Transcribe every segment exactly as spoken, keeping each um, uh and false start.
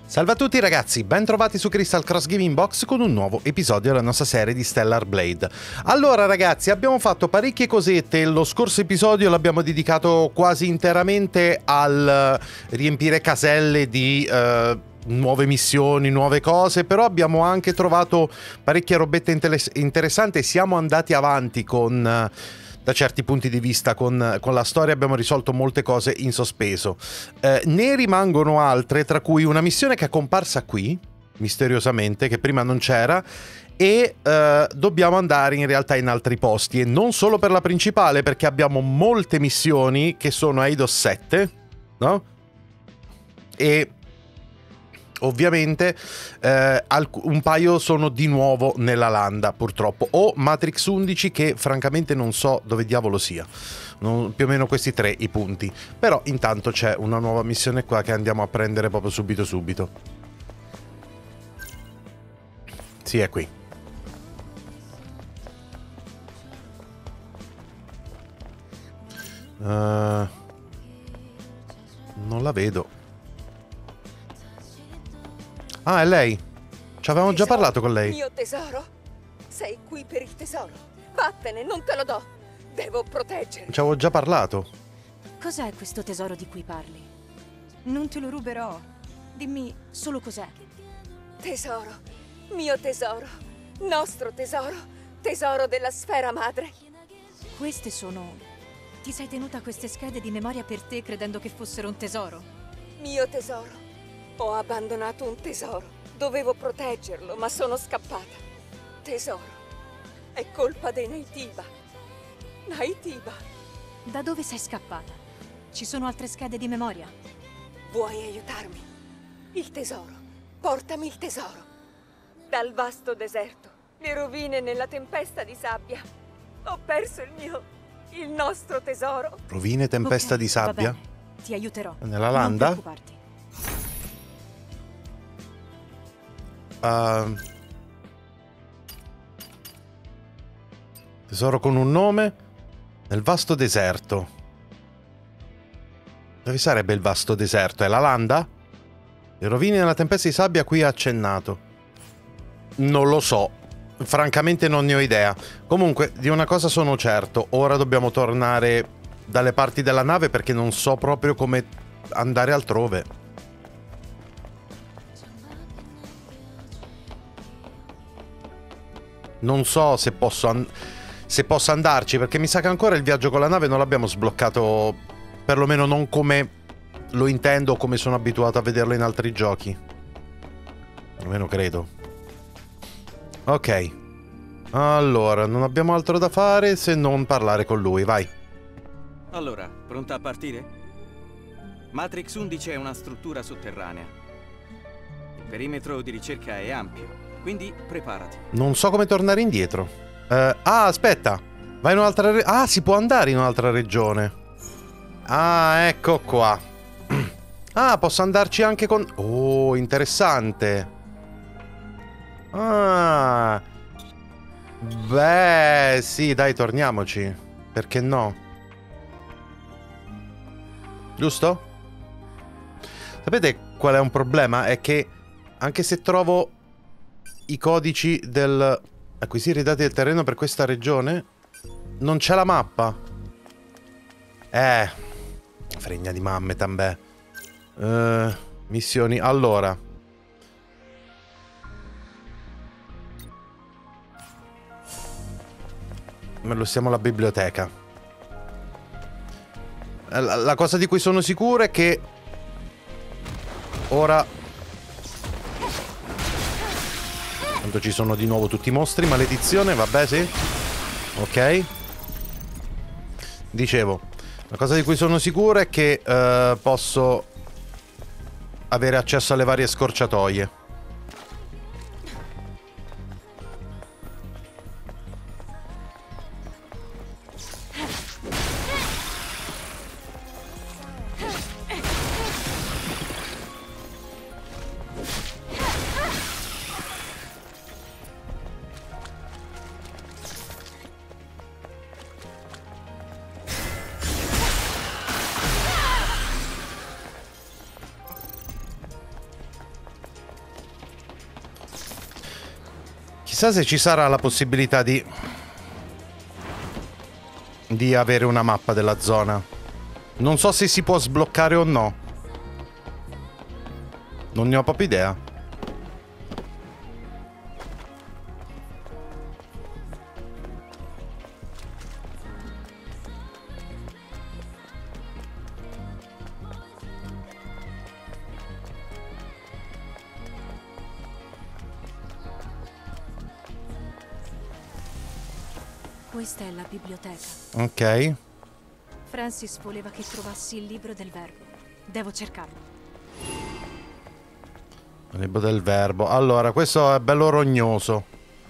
Salve a tutti ragazzi, ben trovati su Crystal Cross Gaming Box con un nuovo episodio della nostra serie di Stellar Blade. Allora ragazzi, abbiamo fatto parecchie cosette, lo scorso episodio l'abbiamo dedicato quasi interamente al riempire caselle di uh, nuove missioni, nuove cose, però abbiamo anche trovato parecchie robette interessanti e siamo andati avanti con... Uh, da certi punti di vista con, con la storia abbiamo risolto molte cose in sospeso. Eh, ne rimangono altre, tra cui una missione che è comparsa qui, misteriosamente, che prima non c'era, e eh, dobbiamo andare in realtà in altri posti, e non solo per la principale, perché abbiamo molte missioni che sono a Eidos sette, no? E... ovviamente eh, un paio sono di nuovo nella landa purtroppo, o Matrix undici che francamente non so dove diavolo sia, non, più o meno questi tre i punti, però intanto c'è una nuova missione qua che andiamo a prendere proprio subito subito. Sì, è qui. Uh, non la vedo. Ah, è lei. Ci avevamo già parlato con lei. Mio tesoro? Sei qui per il tesoro. Vattene, non te lo do. Devo proteggerlo. Ci avevo già parlato. Cos'è questo tesoro di cui parli? Non te lo ruberò. Dimmi solo cos'è. Tesoro. Mio tesoro. Nostro tesoro. Tesoro della sfera madre. Queste sono... Ti sei tenuta queste schede di memoria per te credendo che fossero un tesoro? Mio tesoro. Ho abbandonato un tesoro. Dovevo proteggerlo, ma sono scappata. Tesoro. È colpa dei Naytiba. Naytiba. Da dove sei scappata? Ci sono altre schede di memoria? Vuoi aiutarmi? Il tesoro. Portami il tesoro. Dal vasto deserto. Le rovine nella tempesta di sabbia. Ho perso il mio... il nostro tesoro. Rovine, tempesta okay, di sabbia? Va bene. Ti aiuterò. Nella landa? Non preoccuparti. Uh, tesoro con un nome nel vasto deserto. Dove sarebbe il vasto deserto? È la landa? Le rovine nella tempesta di sabbia qui accennato. Non lo so, francamente non ne ho idea. Comunque di una cosa sono certo, ora dobbiamo tornare dalle parti della nave perché non so proprio come andare altrove. Non so se posso, an se posso andarci, perché mi sa che ancora il viaggio con la nave non l'abbiamo sbloccato, perlomeno non come lo intendo o come sono abituato a vederlo in altri giochi. Almeno credo. Ok. Allora, non abbiamo altro da fare se non parlare con lui, vai. Allora, pronta a partire? Matrix undici è una struttura sotterranea. Il perimetro di ricerca è ampio. Quindi preparati. Non so come tornare indietro. Uh, ah, aspetta. Vai in un'altra regione. Ah, si può andare in un'altra regione. Ah, ecco qua. Ah, posso andarci anche con... Oh, interessante. Ah. Beh, sì, dai, torniamoci. Perché no? Giusto? Sapete qual è un problema? È che anche se trovo... i codici del acquisire i dati del terreno per questa regione non c'è la mappa. Eh fregna di mamme tambè. uh, Missioni. Allora me lo siamo alla biblioteca. la, la cosa di cui sono sicuro è che ora ci sono di nuovo tutti i mostri, maledizione, vabbè, sì. Ok. Dicevo, la cosa di cui sono sicuro è che uh, posso avere accesso alle varie scorciatoie. Chissà se ci sarà la possibilità di... di avere una mappa della zona. Non so se si può sbloccare o no. Non ne ho proprio idea. Questa è la biblioteca. Ok. Francis voleva che trovassi il libro del verbo. Devo cercarlo. Il libro del verbo. Allora, questo è bello rognoso.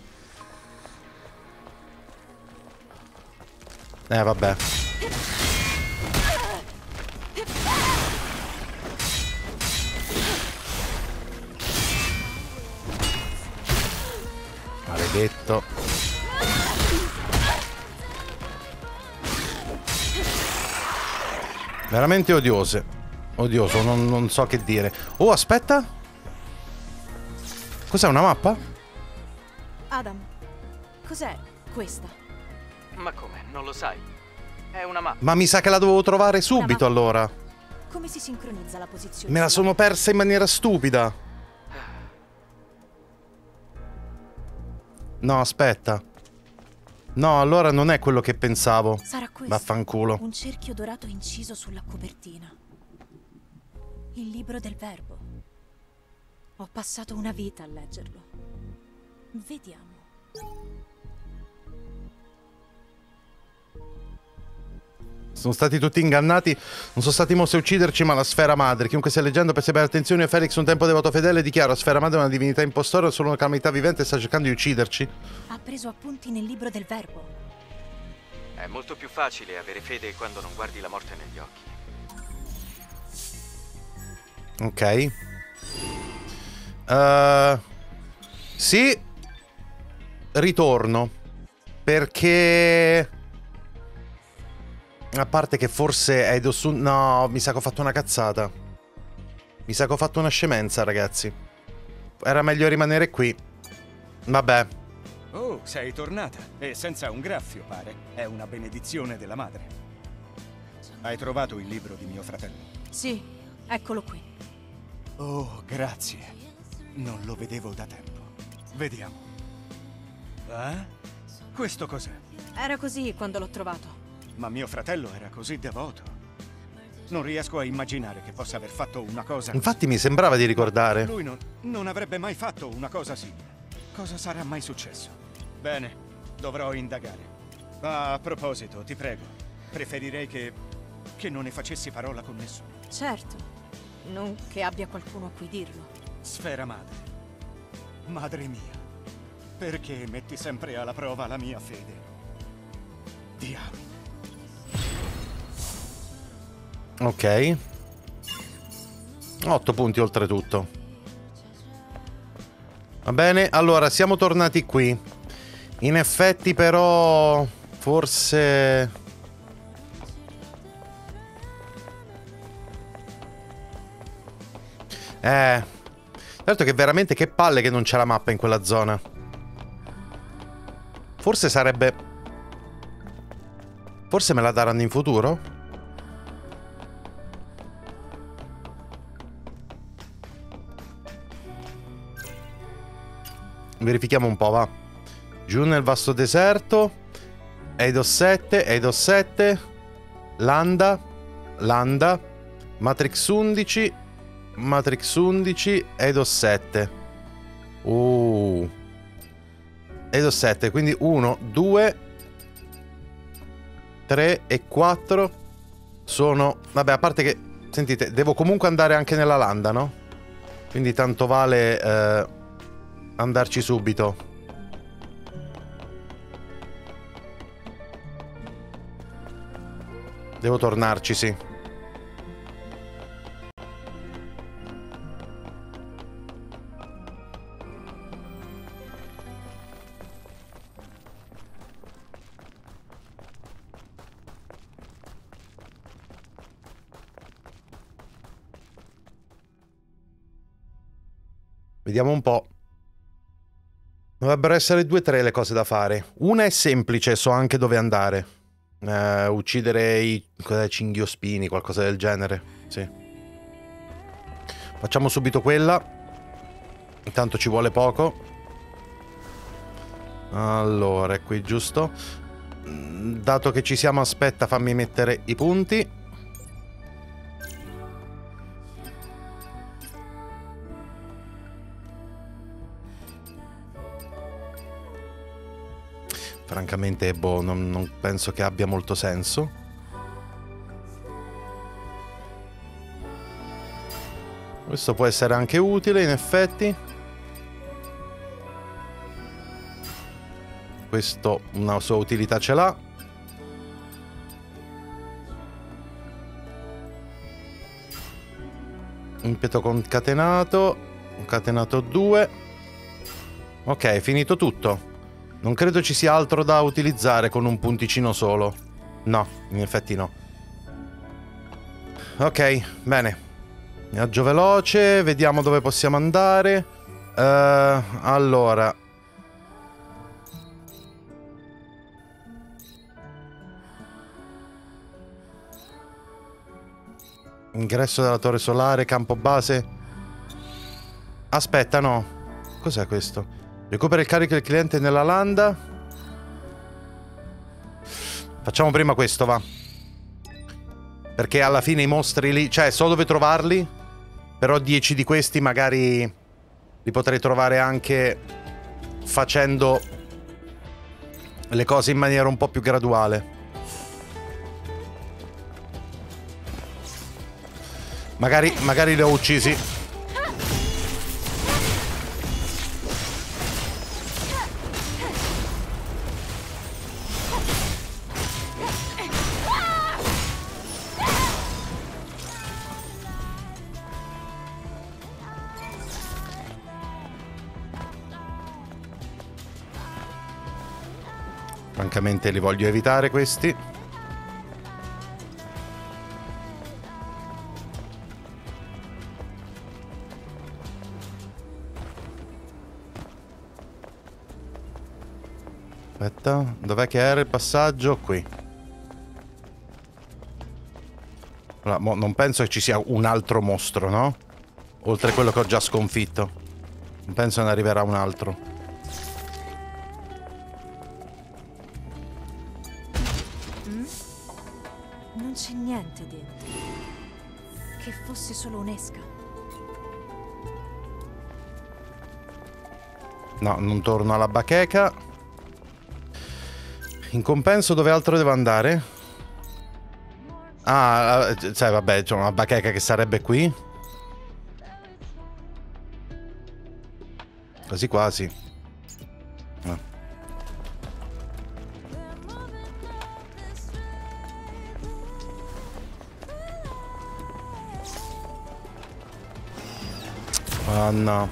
Eh, vabbè. Maledetto. Veramente odiose. Odioso, non, non so che dire. Oh, aspetta. Cos'è, una mappa? Adam, cos'è questa? Ma come? Non lo sai? È una mappa. Ma mi sa che la dovevo trovare subito, allora. Come si sincronizza la posizione? Me la sono persa in maniera stupida. No, aspetta. No, allora non è quello che pensavo. Sarà questo. Vaffanculo. Un cerchio dorato inciso sulla copertina. Il libro del verbo. Ho passato una vita a leggerlo. Vediamo. Sono stati tutti ingannati. Non sono stati mossi a ucciderci, ma la sfera madre. Chiunque stia leggendo per sapere attenzione, Felix, un tempo devoto fedele, dichiara: la sfera madre è una divinità impostora, è solo una calamità vivente e sta cercando di ucciderci. Ha preso appunti nel libro del verbo. È molto più facile avere fede quando non guardi la morte negli occhi. Ok. Uh, sì. Ritorno. Perché... A parte che forse Eidos... No, mi sa che ho fatto una cazzata. Mi sa che ho fatto una scemenza, ragazzi. Era meglio rimanere qui. Vabbè. Oh, sei tornata. E senza un graffio, pare. È una benedizione della madre. Hai trovato il libro di mio fratello? Sì, eccolo qui. Oh, grazie. Non lo vedevo da tempo. Vediamo. Eh? Questo cos'è? Era così quando l'ho trovato. Ma mio fratello era così devoto. Non riesco a immaginare che possa aver fatto una cosa... Infatti mi sembrava di ricordare. Lui non, non avrebbe mai fatto una cosa simile. Cosa sarà mai successo? Bene, dovrò indagare. Ah, a proposito, ti prego, preferirei che... che non ne facessi parola con nessuno. Certo, non che abbia qualcuno a cui dirlo. Sfera madre. Madre mia. Perché metti sempre alla prova la mia fede? Diamine. Ok. otto punti oltretutto. Va bene, allora siamo tornati qui. In effetti però... Forse... Eh... Certo che veramente che palle che non c'è la mappa in quella zona. Forse sarebbe... Forse me la daranno in futuro? Verifichiamo un po', va. Giù nel vasto deserto. Eidos sette, Eidos sette. Landa. Landa. Matrix undici. Matrix undici. Eidos sette. Uh. Eidos sette, quindi uno, due, tre e quattro sono... Vabbè, a parte che... Sentite, devo comunque andare anche nella landa, no? Quindi tanto vale... Eh... andarci subito. Devo tornarci, sì. Vediamo un po'. Dovrebbero essere due o tre le cose da fare. Una è semplice, so anche dove andare. Eh, uccidere i cos'è, cinghiospini, qualcosa del genere. Sì. Facciamo subito quella. Intanto ci vuole poco. Allora, è qui giusto. Dato che ci siamo, aspetta, fammi mettere i punti. Francamente, boh, non, non penso che abbia molto senso. Questo può essere anche utile, in effetti. Questo una sua utilità ce l'ha. Impeto concatenato. Concatenato due. Ok, finito tutto. Non credo ci sia altro da utilizzare con un punticino solo. No, in effetti no. Ok, bene. Viaggio veloce, vediamo dove possiamo andare. Uh, allora. Ingresso della torre solare, campo base. Aspetta, no. Cos'è questo? Recupera il carico del cliente nella landa. Facciamo prima questo, va. Perché alla fine i mostri lì, cioè so dove trovarli. Però dieci di questi magari li potrei trovare anche facendo le cose in maniera un po' più graduale. Magari, magari li ho uccisi. Francamente li voglio evitare questi. Aspetta, dov'è che era il passaggio? Qui. Allora, mo non penso che ci sia un altro mostro, no? Oltre a quello che ho già sconfitto. Non penso ne arriverà un altro. Non c'è niente dentro. Che fosse solo un'esca. No, non torno alla bacheca. In compenso dove altro devo andare? Ah, sai, vabbè, c'è una bacheca che sarebbe qui. Quasi quasi. No. Ah, no.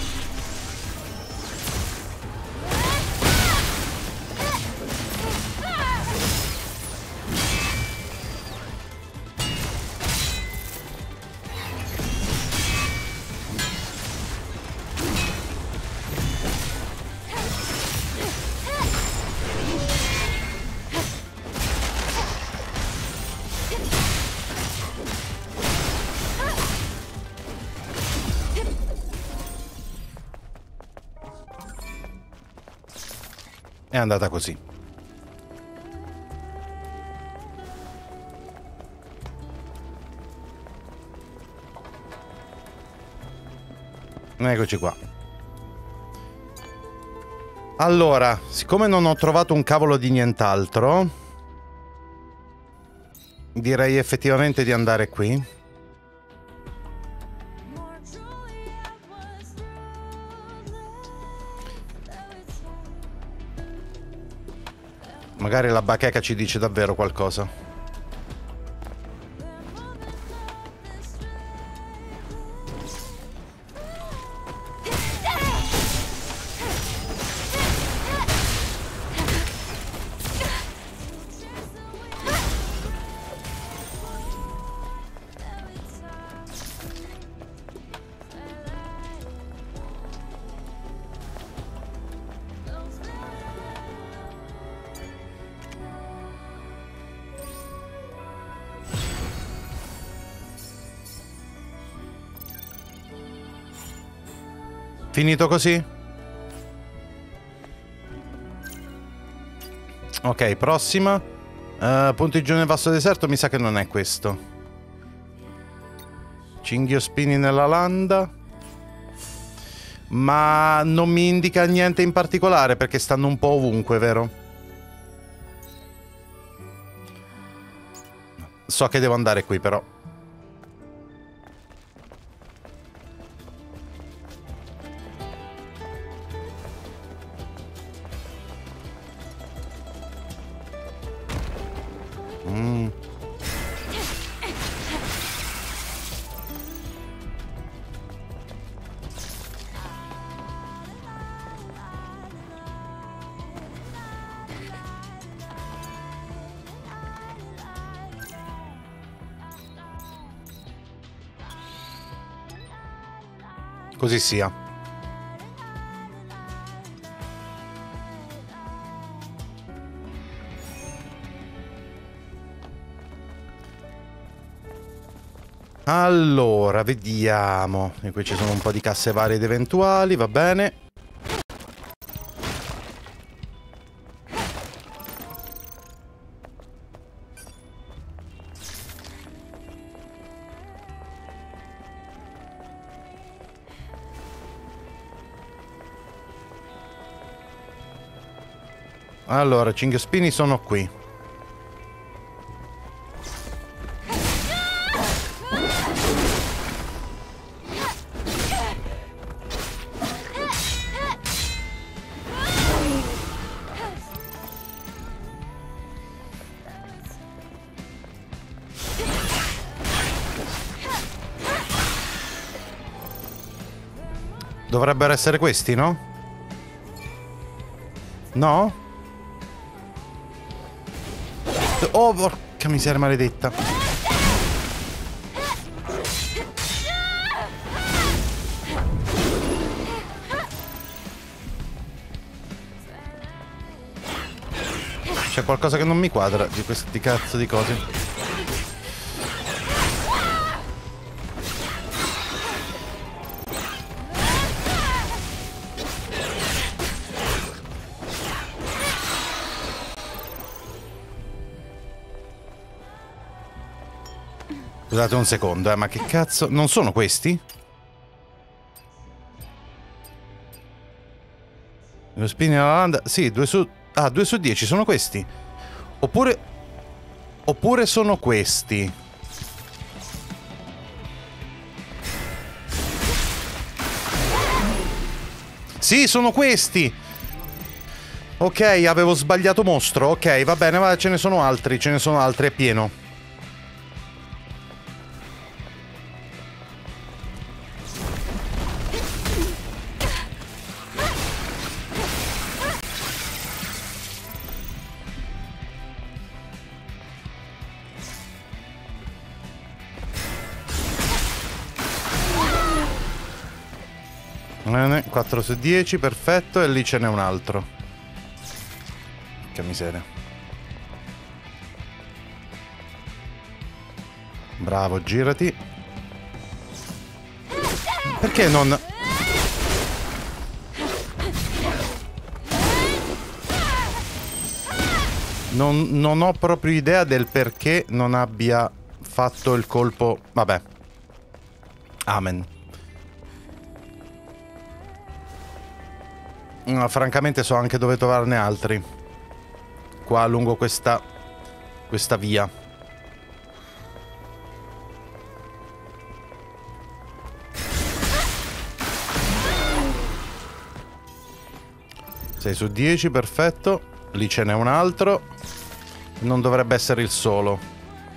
È andata così. Eccoci qua. Allora, siccome non ho trovato un cavolo di nient'altro, direi effettivamente di andare qui. Magari la bacheca ci dice davvero qualcosa. Finito così? Ok, prossima. Uh, punteggio nel vasto deserto, mi sa che non è questo. Cinghiospini nella landa. Ma non mi indica niente in particolare perché stanno un po' ovunque, vero? So che devo andare qui però. Mm. Così sia. Allora, vediamo. E qui ci sono un po' di casse varie ed eventuali, va bene. Allora, cinghiospini sono qui. Dovrebbero essere questi, no? No? Oh, porca miseria maledetta. C'è qualcosa che non mi quadra di questi cazzo di cose. Scusate un secondo, eh, ma che cazzo... Non sono questi? Lo spini nella landa... Sì, due su... Ah, due su dieci sono questi. Oppure... Oppure sono questi. Sì, sono questi! Ok, avevo sbagliato mostro. Ok, va bene, ma ce ne sono altri, ce ne sono altri, è pieno. Bene, quattro su dieci, perfetto, e lì ce n'è un altro. Che miseria. Bravo, girati. Perché non... Non, non ho proprio idea del perché non abbia fatto il colpo... Vabbè. Amen. No, francamente so anche dove trovarne altri. Qua lungo questa questa via. sei su dieci, perfetto. Lì ce n'è un altro. Non dovrebbe essere il solo.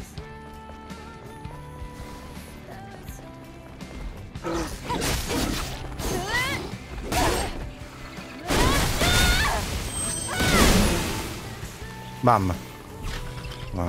Bam. No.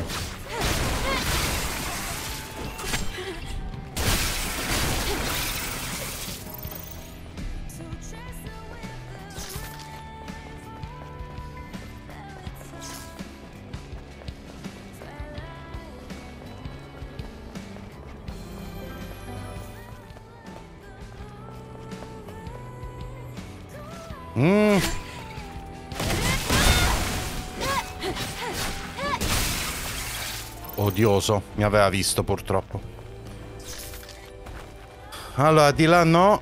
Mm. Odioso, mi aveva visto purtroppo. Allora, di là no.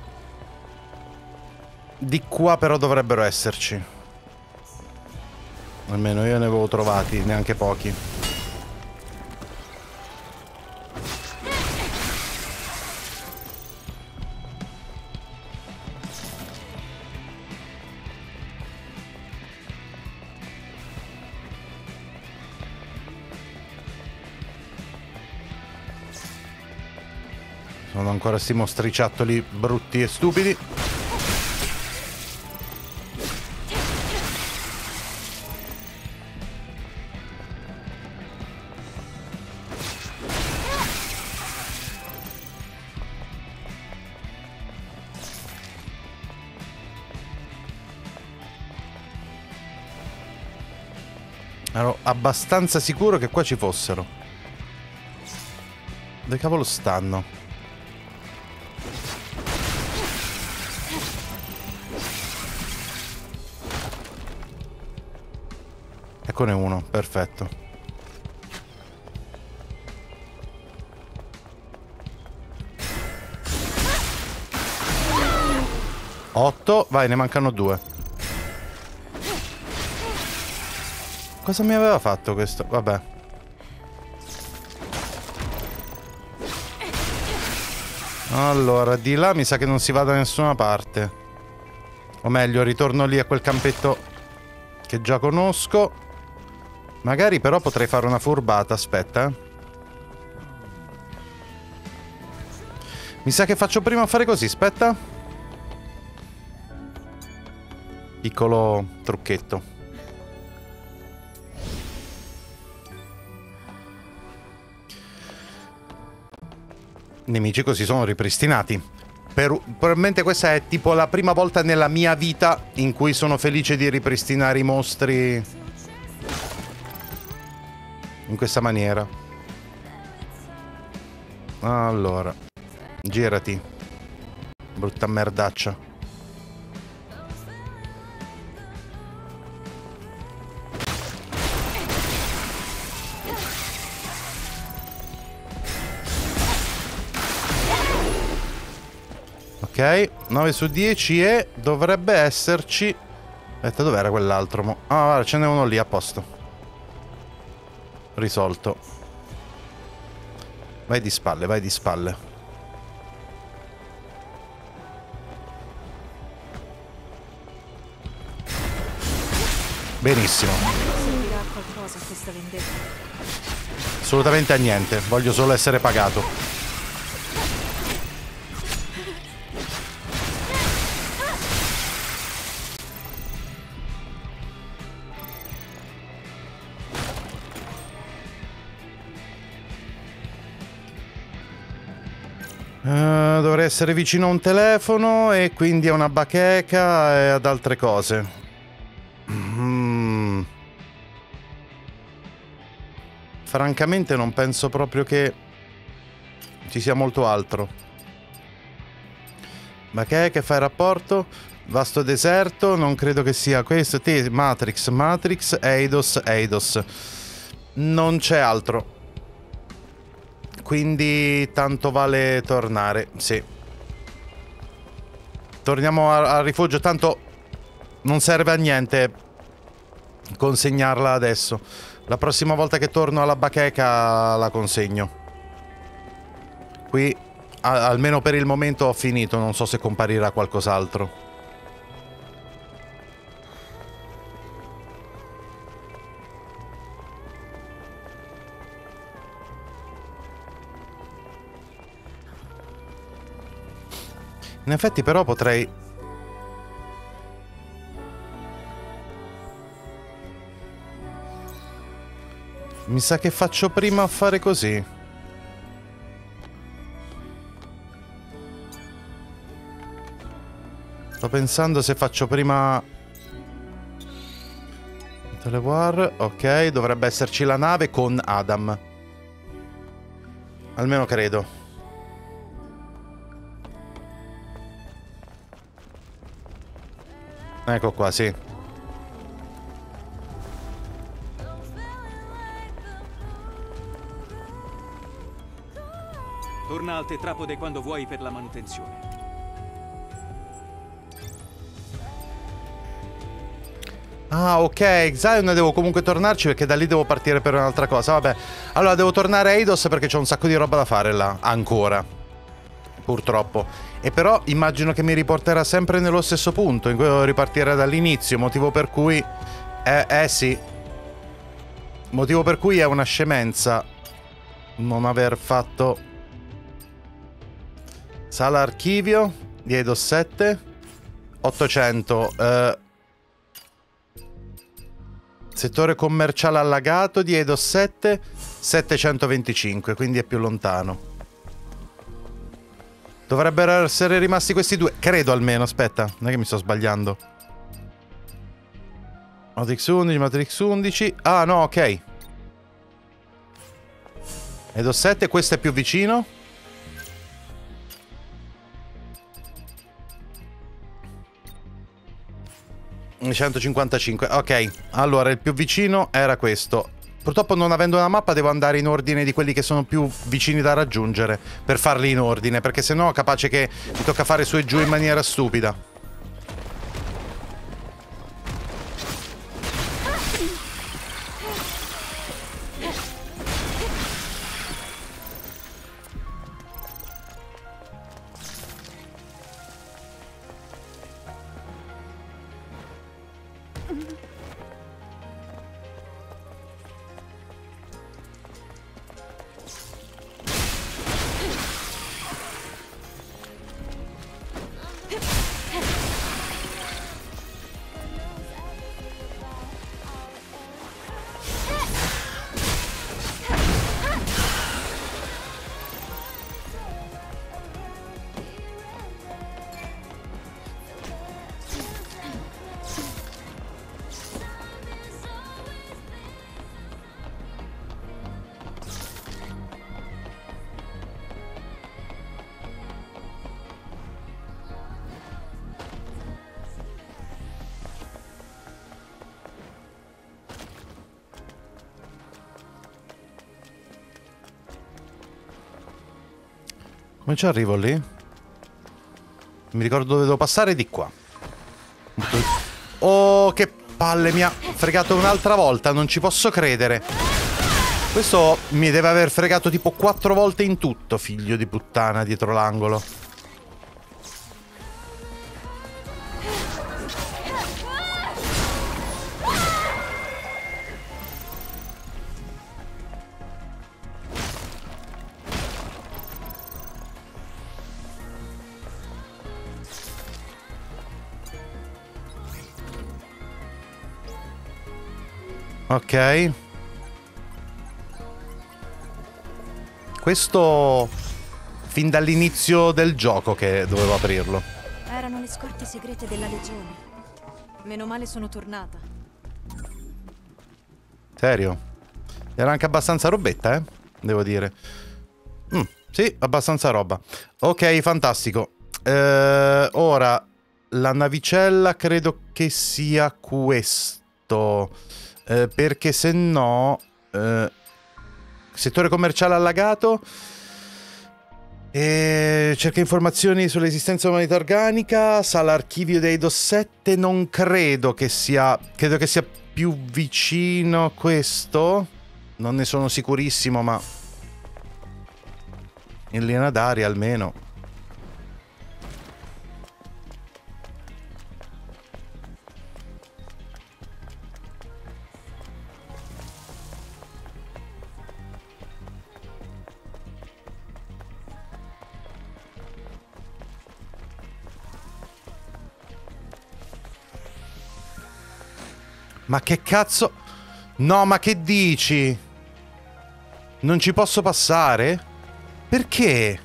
Di qua però dovrebbero esserci. Almeno io ne avevo trovati, neanche pochi. Sono ancora sti mostriciattoli brutti e stupidi. Ero abbastanza sicuro che qua ci fossero. Dove cavolo stanno? Eccone uno, perfetto. Otto, vai, ne mancano due. Cosa mi aveva fatto questo? Vabbè. Allora, di là mi sa che non si va da nessuna parte. O meglio, ritorno lì a quel campetto che già conosco. Magari però potrei fare una furbata, aspetta. Mi sa che faccio prima a fare così, aspetta. Piccolo trucchetto. Nemici così sono ripristinati. Per, probabilmente questa è tipo la prima volta nella mia vita in cui sono felice di ripristinare i mostri in questa maniera. Allora, girati, brutta merdaccia. Ok, nove su dieci e dovrebbe esserci... Aspetta, dov'era quell'altro? Mo? Ah, guarda, ce n'è uno lì, a posto. Risolto. Vai di spalle, vai di spalle. Benissimo. Servirà a qualcosa questa vendetta? Assolutamente a niente, voglio solo essere pagato. Uh, dovrei essere vicino a un telefono e quindi a una bacheca e ad altre cose. Mm. Francamente non penso proprio che ci sia molto altro. Bacheca, fai rapporto? Vasto deserto, non credo che sia questo. Te, Matrix, Matrix, Eidos, Eidos. Non c'è altro. Quindi tanto vale tornare, sì. Torniamo al rifugio, tanto non serve a niente consegnarla adesso. La prossima volta che torno alla bacheca la consegno. Qui, a, almeno per il momento, ho finito, non so se comparirà qualcos'altro. In effetti però potrei... Mi sa che faccio prima a fare così. Sto pensando se faccio prima... Televoir, ok, dovrebbe esserci la nave con Adam. Almeno credo. Ecco qua, sì. Torna al tetrapode quando vuoi per la manutenzione. Ah, ok, Zion devo comunque tornarci perché da lì devo partire per un'altra cosa. Vabbè, allora devo tornare a Eidos perché c'ho un sacco di roba da fare là, ancora. Purtroppo. E però immagino che mi riporterà sempre nello stesso punto, in cui devo ripartire dall'inizio, motivo per cui... Eh, eh sì. Motivo per cui è una scemenza non aver fatto... Sala archivio di Eidos sette. ottocento. Eh... Settore commerciale allagato di Eidos sette, settecentoventicinque, quindi è più lontano. Dovrebbero essere rimasti questi due, credo almeno, aspetta, non è che mi sto sbagliando. Matrix undici, Matrix undici, ah no, ok. Eidos sette, questo è più vicino. centocinquantacinque, ok. Allora, il più vicino era questo. Purtroppo non avendo una mappa devo andare in ordine di quelli che sono più vicini da raggiungere per farli in ordine, perché sennò è capace che mi tocca fare su e giù in maniera stupida. Come ci arrivo lì? Mi ricordo dove devo passare, di qua. Oh, che palle, mi ha fregato un'altra volta, non ci posso credere. Questo mi deve aver fregato tipo quattro volte in tutto, figlio di puttana, dietro l'angolo. Ok. Questo fin dall'inizio del gioco che dovevo aprirlo. Erano le scorte segrete della Legione. Meno male sono tornata. Serio? Era anche abbastanza robetta, eh? Devo dire. Mm, sì, abbastanza roba. Ok, fantastico. Eh, ora, la navicella credo che sia questo. Eh, perché se no... Eh, settore commerciale allagato. E cerca informazioni sull'esistenza dell'umanità organica. Sala archivio dei Eidos sette. Non credo che sia... Credo che sia più vicino questo. Non ne sono sicurissimo, ma... in linea d'aria almeno. Ma che cazzo? No, ma che dici? Non ci posso passare? Perché?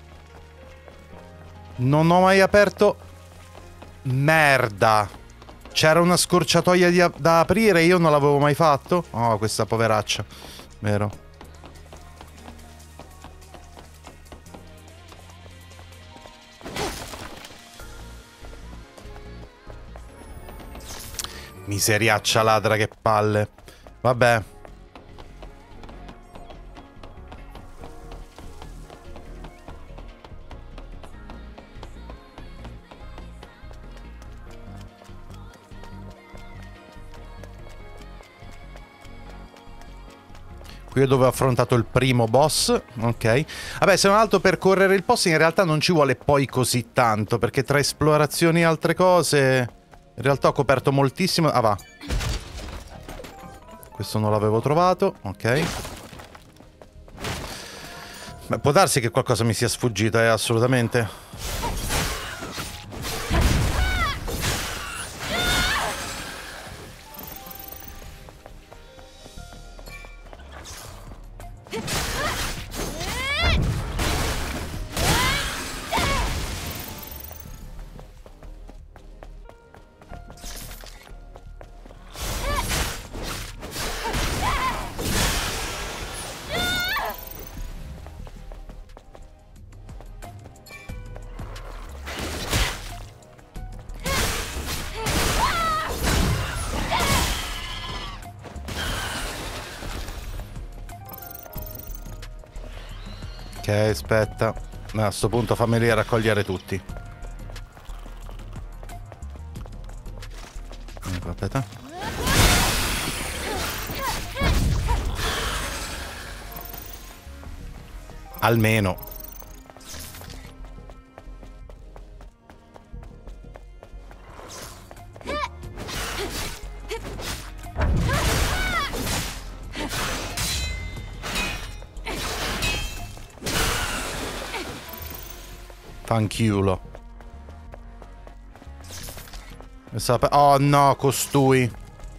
Non ho mai aperto... Merda. C'era una scorciatoia di, da aprire e io non l'avevo mai fatto? Oh, questa poveraccia. Vero? Miseriaccia ladra, che palle. Vabbè. Qui è dove ho affrontato il primo boss, ok. Vabbè, se non altro per correre il boss in realtà non ci vuole poi così tanto, perché tra esplorazioni e altre cose in realtà ho coperto moltissimo. Ah, va. Questo non l'avevo trovato, ok. Beh, può darsi che qualcosa mi sia sfuggito, eh, assolutamente. Ok, aspetta. A sto punto fammeli raccogliere tutti. Aspetta. Almeno. Fanchiulo. Oh no, costui.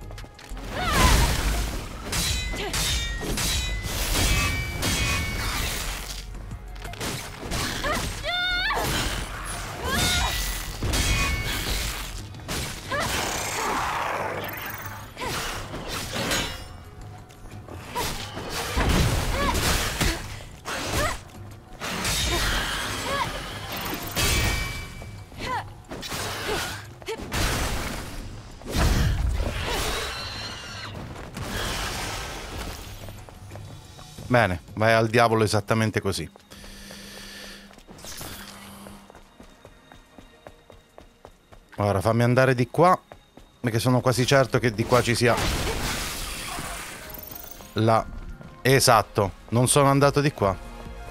Bene, vai al diavolo esattamente così. Ora fammi andare di qua, perché sono quasi certo che di qua ci sia la... Esatto, non sono andato di qua.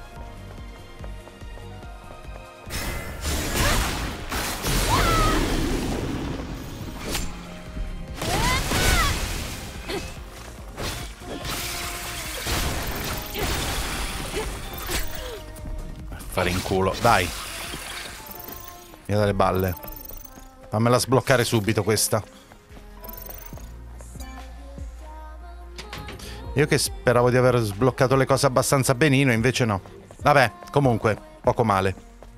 Fare in culo, dai. Via dalle balle. Fammela sbloccare subito questa. Io che speravo di aver sbloccato le cose abbastanza benino, invece no. Vabbè, comunque, poco male.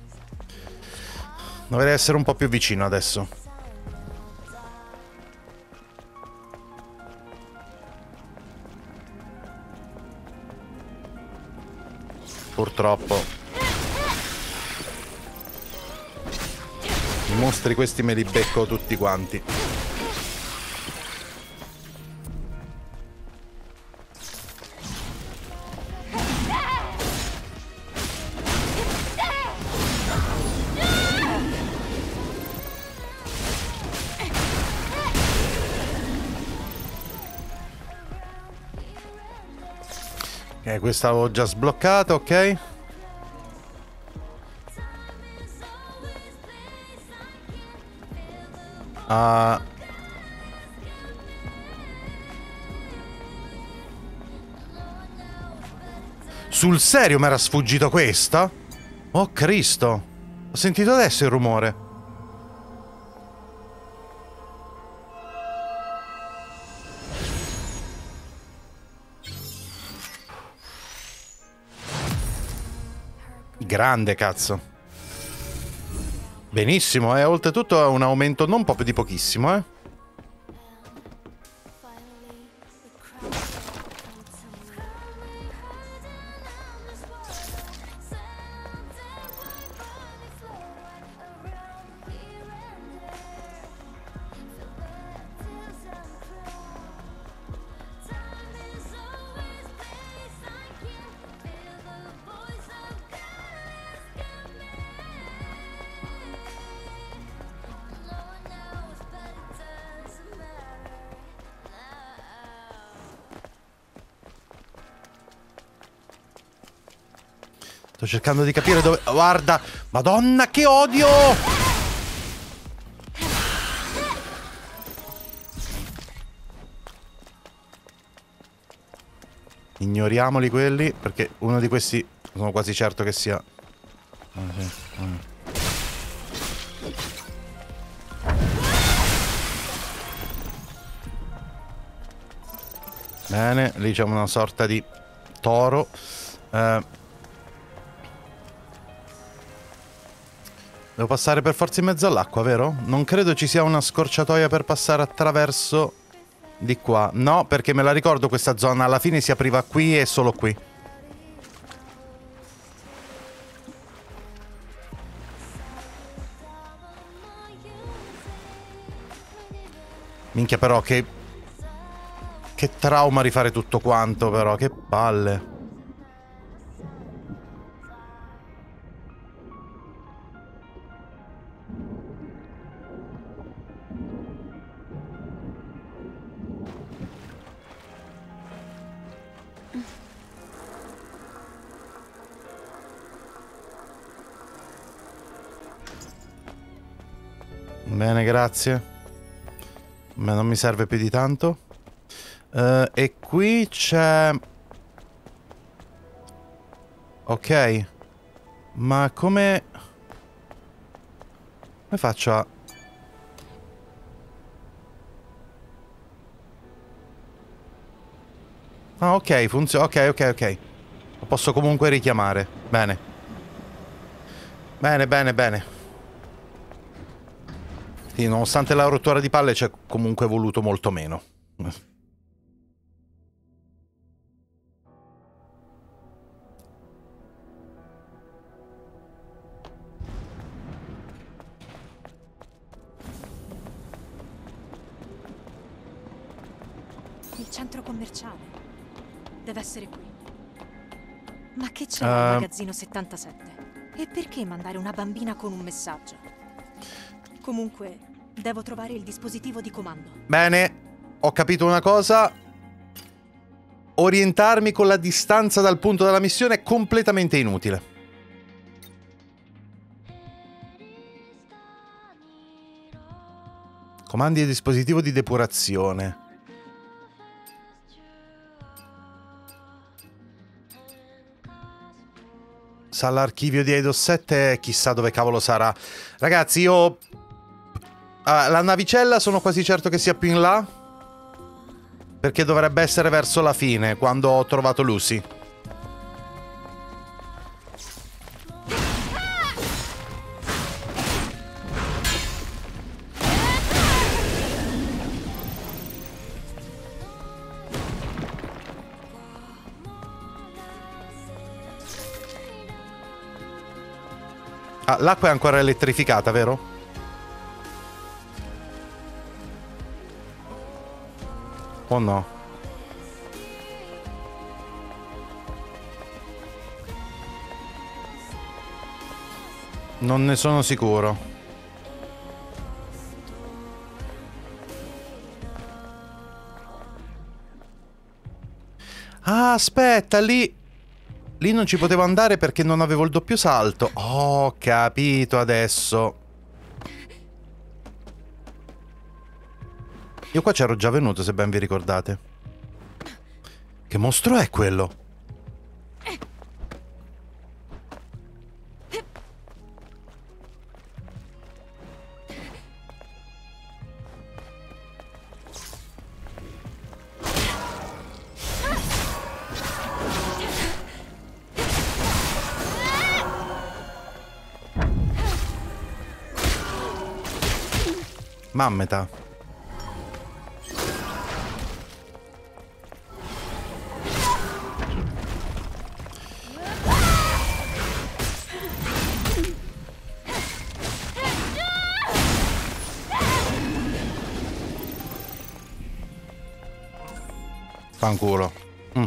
Dovrei essere un po' più vicino adesso. Purtroppo. I mostri questi me li becco tutti quanti. Ok, questa l'avevo già sbloccata, ok. Uh, sul serio mi era sfuggito questa? Oh Cristo, ho sentito adesso il rumore. Grande cazzo. Benissimo, e eh? Oltretutto è un aumento non proprio di pochissimo, eh. Sto cercando di capire dove... Guarda! Madonna, che odio! Ignoriamoli quelli, perché uno di questi sono quasi certo che sia... Bene, lì c'è una sorta di toro. Eh, devo passare per forza in mezzo all'acqua, vero? Non credo ci sia una scorciatoia per passare attraverso di qua. No, perché me la ricordo questa zona. Alla fine si apriva qui e solo qui. Minchia, però, che... Che trauma rifare tutto quanto, però. Che palle. Bene, grazie. Ma non mi serve più di tanto. Uh, e qui c'è... Ok. Ma come... Come faccio a... Ah, ok, funziona. Ok, ok, ok. Lo posso comunque richiamare. Bene. Bene, bene, bene. Sì, nonostante la rottura di palle c'è comunque voluto molto meno. Il centro commerciale. Deve essere qui. Ma che c'è Uh... al magazzino settantasette? E perché mandare una bambina con un messaggio? Comunque, devo trovare il dispositivo di comando. Bene, ho capito una cosa. Orientarmi con la distanza dal punto della missione è completamente inutile. Comandi e dispositivo di depurazione. Sala archivio di Eidos sette, chissà dove cavolo sarà. Ragazzi, io... Ah, la navicella sono quasi certo che sia più in là. Perché dovrebbe essere verso la fine, quando ho trovato Lucy. Ah, l'acqua è ancora elettrificata, vero? Oh no. Non ne sono sicuro. Ah, aspetta, lì... Lì non ci potevo andare perché non avevo il doppio salto. Ho capito adesso. Io qua c'ero già venuto, se ben vi ricordate. Che mostro è quello? Mammeta. Fanculo. Mm.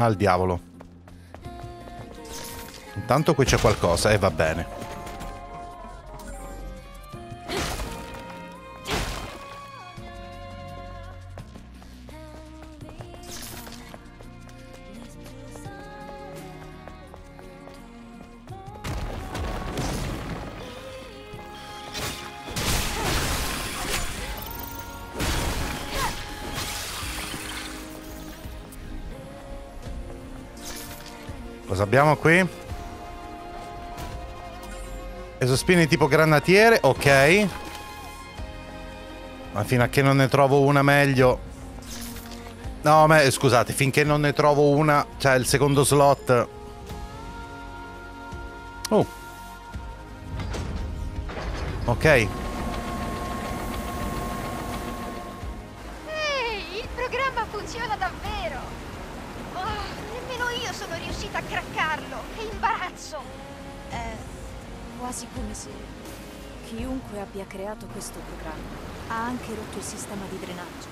Al diavolo. Intanto qui c'è qualcosa e va bene. Cosa abbiamo qui? Esospini tipo granatiere, ok. Ma fino a che non ne trovo una meglio. No, ma scusate, finché non ne trovo una, cioè il secondo slot. Oh. Ok. Ehi, il programma funziona davvero! Oh, nemmeno io sono riuscita a craccarlo! Che imbarazzo! È quasi come se chiunque abbia creato questo programma ha anche rotto il sistema di drenaggio.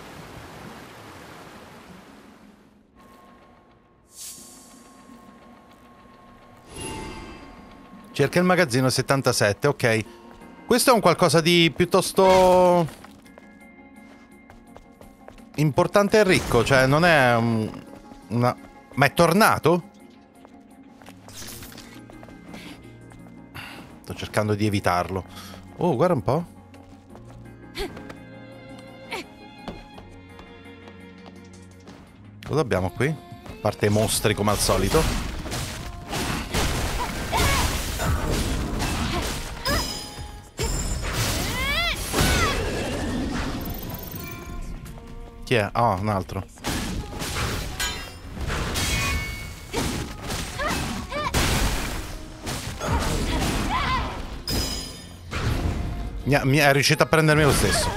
Cerca il magazzino settantasette, ok. Questo è un qualcosa di piuttosto importante e ricco, cioè non è um, una... Ma è tornato? Sto cercando di evitarlo. Oh, guarda un po'. Cosa abbiamo qui? A parte i mostri come al solito. Chi è? Ah, oh, un altro. Mi, mi è riuscito a prendermi lo stesso.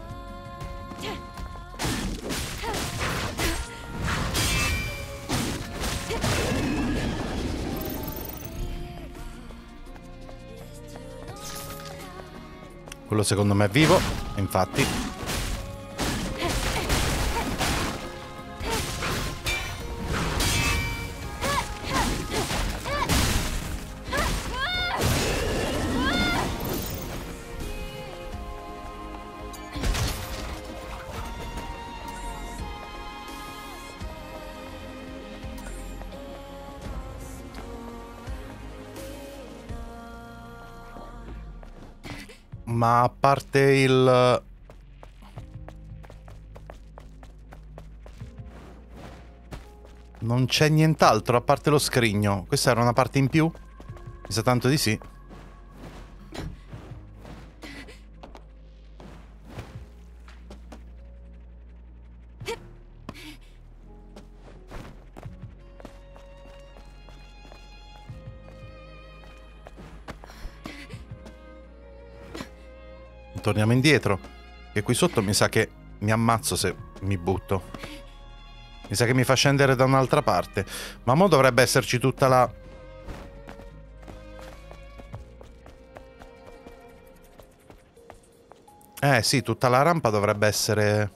Quello secondo me è vivo, infatti. Ma a parte il... Non c'è nient'altro a parte lo scrigno. Questa era una parte in più? Mi sa tanto di sì. Torniamo indietro. E qui sotto mi sa che mi ammazzo se mi butto. Mi sa che mi fa scendere da un'altra parte. Ma mo dovrebbe esserci tutta la... Eh sì, tutta la rampa dovrebbe essere...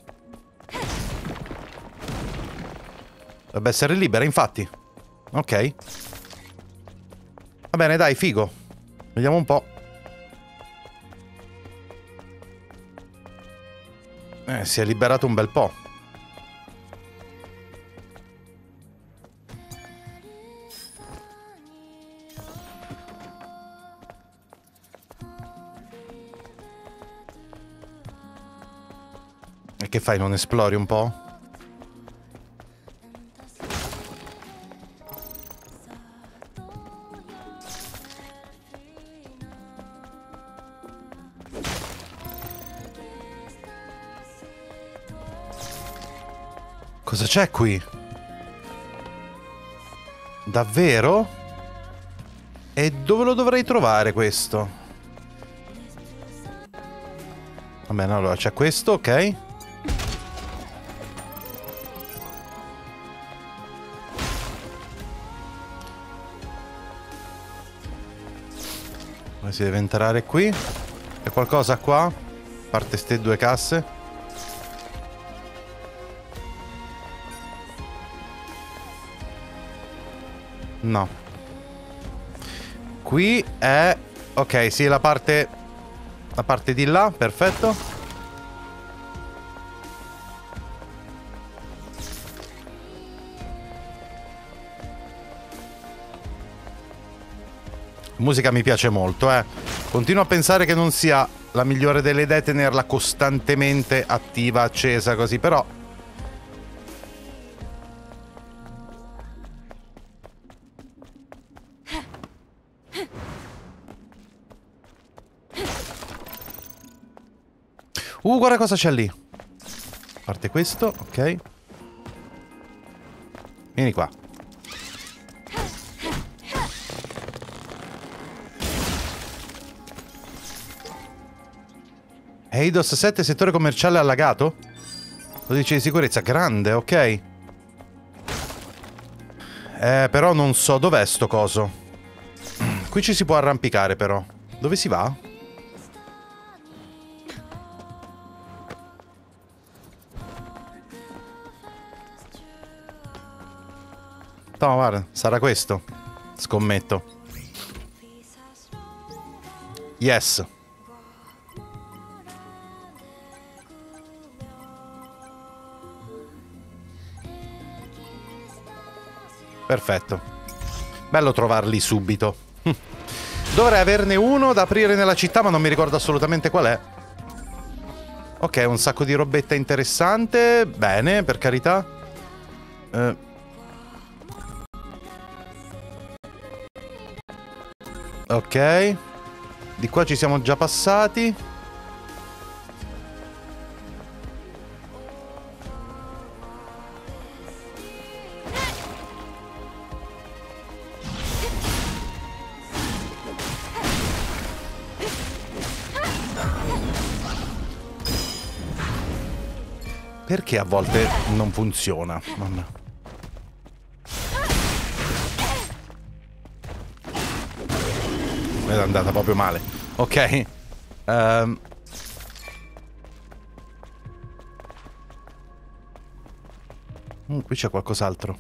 Dovrebbe essere libera, infatti. Ok. Va bene, dai, figo. Vediamo un po'. Eh, si è liberato un bel po'. E che fai, non esplori un po'? Cosa c'è qui? Davvero? E dove lo dovrei trovare questo? Va bene, allora c'è questo, ok. Ora si deve entrare qui. C'è qualcosa qua? A parte ste due casse. No. Qui è... Ok, sì, la parte... La parte di là, perfetto. Musica mi piace molto, eh. Continuo a pensare che non sia la migliore delle idee tenerla costantemente attiva, accesa così, però... Uh, guarda cosa c'è lì. A parte questo, ok. Vieni qua. Eidos sette, settore commerciale allagato? Codice di sicurezza, grande, ok. Eh, però non so dov'è sto coso. Qui ci si può arrampicare però. Dove si va? No, guarda, sarà questo. Scommetto. Yes. Perfetto. Bello trovarli subito. Dovrei averne uno da aprire nella città, ma non mi ricordo assolutamente qual è. Ok, un sacco di robetta interessante. Bene, per carità. Eh. Ok. Di qua ci siamo già passati. Perché a volte non funziona? Mamma. È andata proprio male. Ok. Um. Mm, qui c'è qualcos'altro.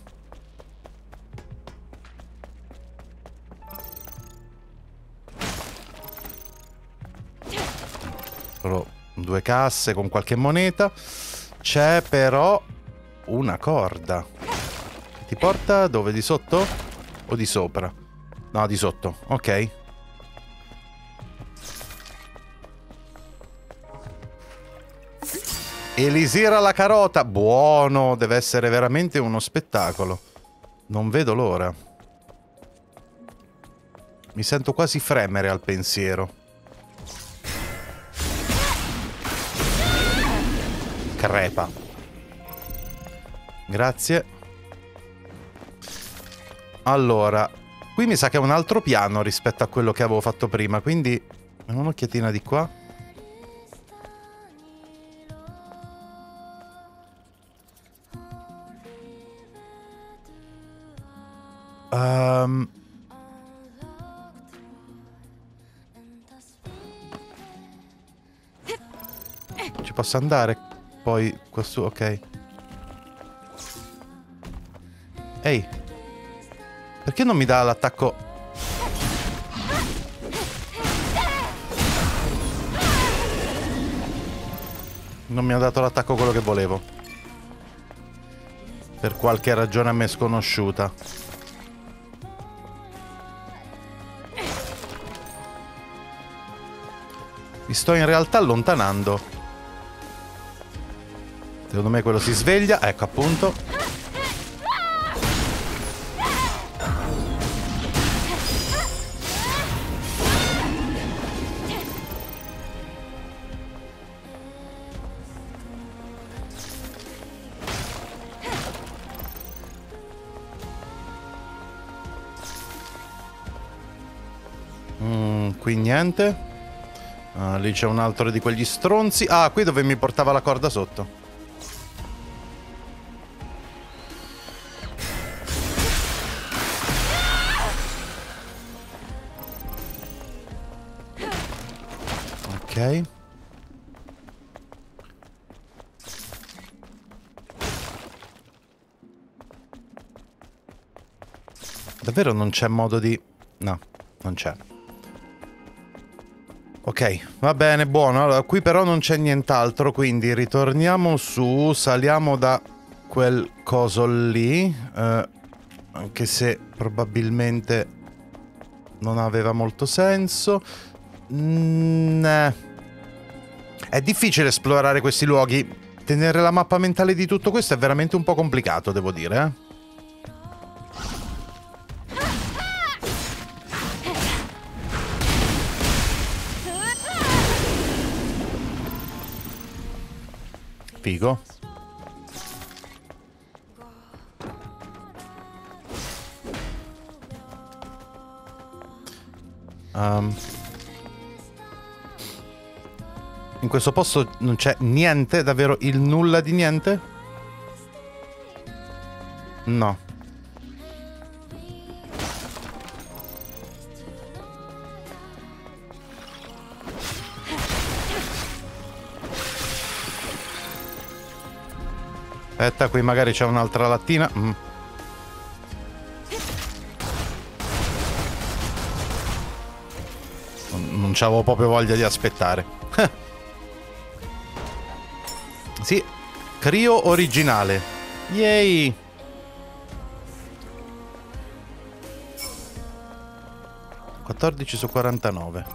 Solo due casse con qualche moneta. C'è però una corda. Ti porta dove? Di sotto? O di sopra? No, di sotto. Ok. Elisira la carota. Buono. Deve essere veramente uno spettacolo. Non vedo l'ora. Mi sento quasi fremere al pensiero. Crepa. Grazie. Allora, qui mi sa che è un altro piano rispetto a quello che avevo fatto prima, quindi un'occhiatina di qua. Um... Ci posso andare? Poi questo, ok. Ehi. Perché non mi dà l'attacco? Non mi ha dato l'attacco quello che volevo. Per qualche ragione a me sconosciuta. Mi sto in realtà allontanando. Secondo me quello si sveglia. Ecco, appunto. Mm, qui niente. Ah, lì c'è un altro di quegli stronzi. Ah, qui dove mi portava la corda sotto. Ok. Davvero non c'è modo di... No, non c'è. Ok, va bene, buono. Allora, qui però non c'è nient'altro, quindi ritorniamo su, saliamo da quel coso lì, eh, anche se probabilmente non aveva molto senso. Mm, eh. È difficile esplorare questi luoghi. Tenere la mappa mentale di tutto questo è veramente un po' complicato, devo dire, eh. Figo. Um, in questo posto non c'è niente, davvero il nulla di niente? No. Aspetta, qui magari c'è un'altra lattina. Mm. Non, non c'avevo proprio voglia di aspettare. Sì, Crio originale. Yay! quattordici su quarantanove.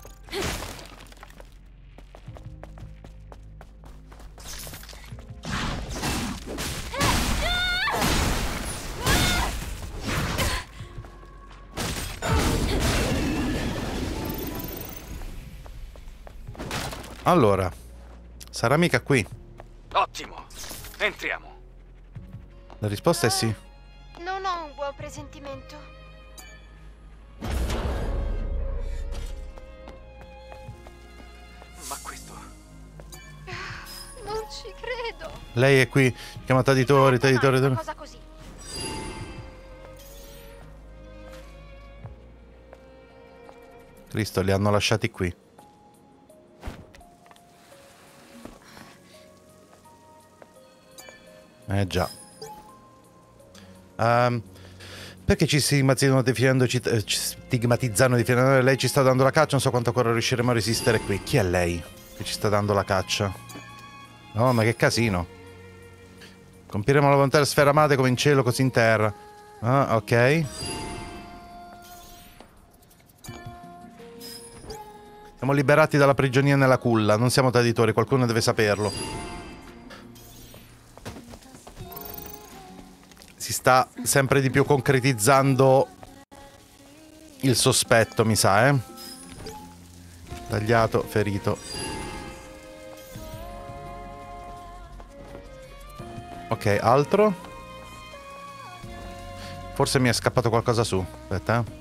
Allora, sarà mica qui. Ottimo, entriamo. La risposta è sì. Non ho un buon presentimento. Ma questo... Non ci credo. Lei è qui, chiamata editori, editori, Una editori. cosa così. Cristo, li hanno lasciati qui. Eh già. Um, perché ci stigmatizzano definendoci, eh, ci stigmatizzano definendo lei ci sta dando la caccia, non so quanto ancora riusciremo a resistere qui. Chi è lei che ci sta dando la caccia? No, ma che casino. Compiremo la volontà della sfera madre come in cielo così in terra. Ah, ok. Siamo liberati dalla prigionia nella culla, non siamo traditori, qualcuno deve saperlo. Si sta sempre di più concretizzando il sospetto, mi sa, eh? Tagliato, ferito. Ok, altro? Forse mi è scappato qualcosa su. Aspetta, eh.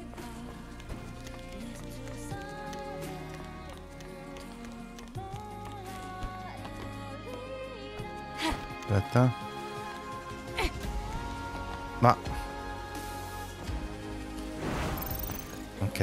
Aspetta. Ma... Ok.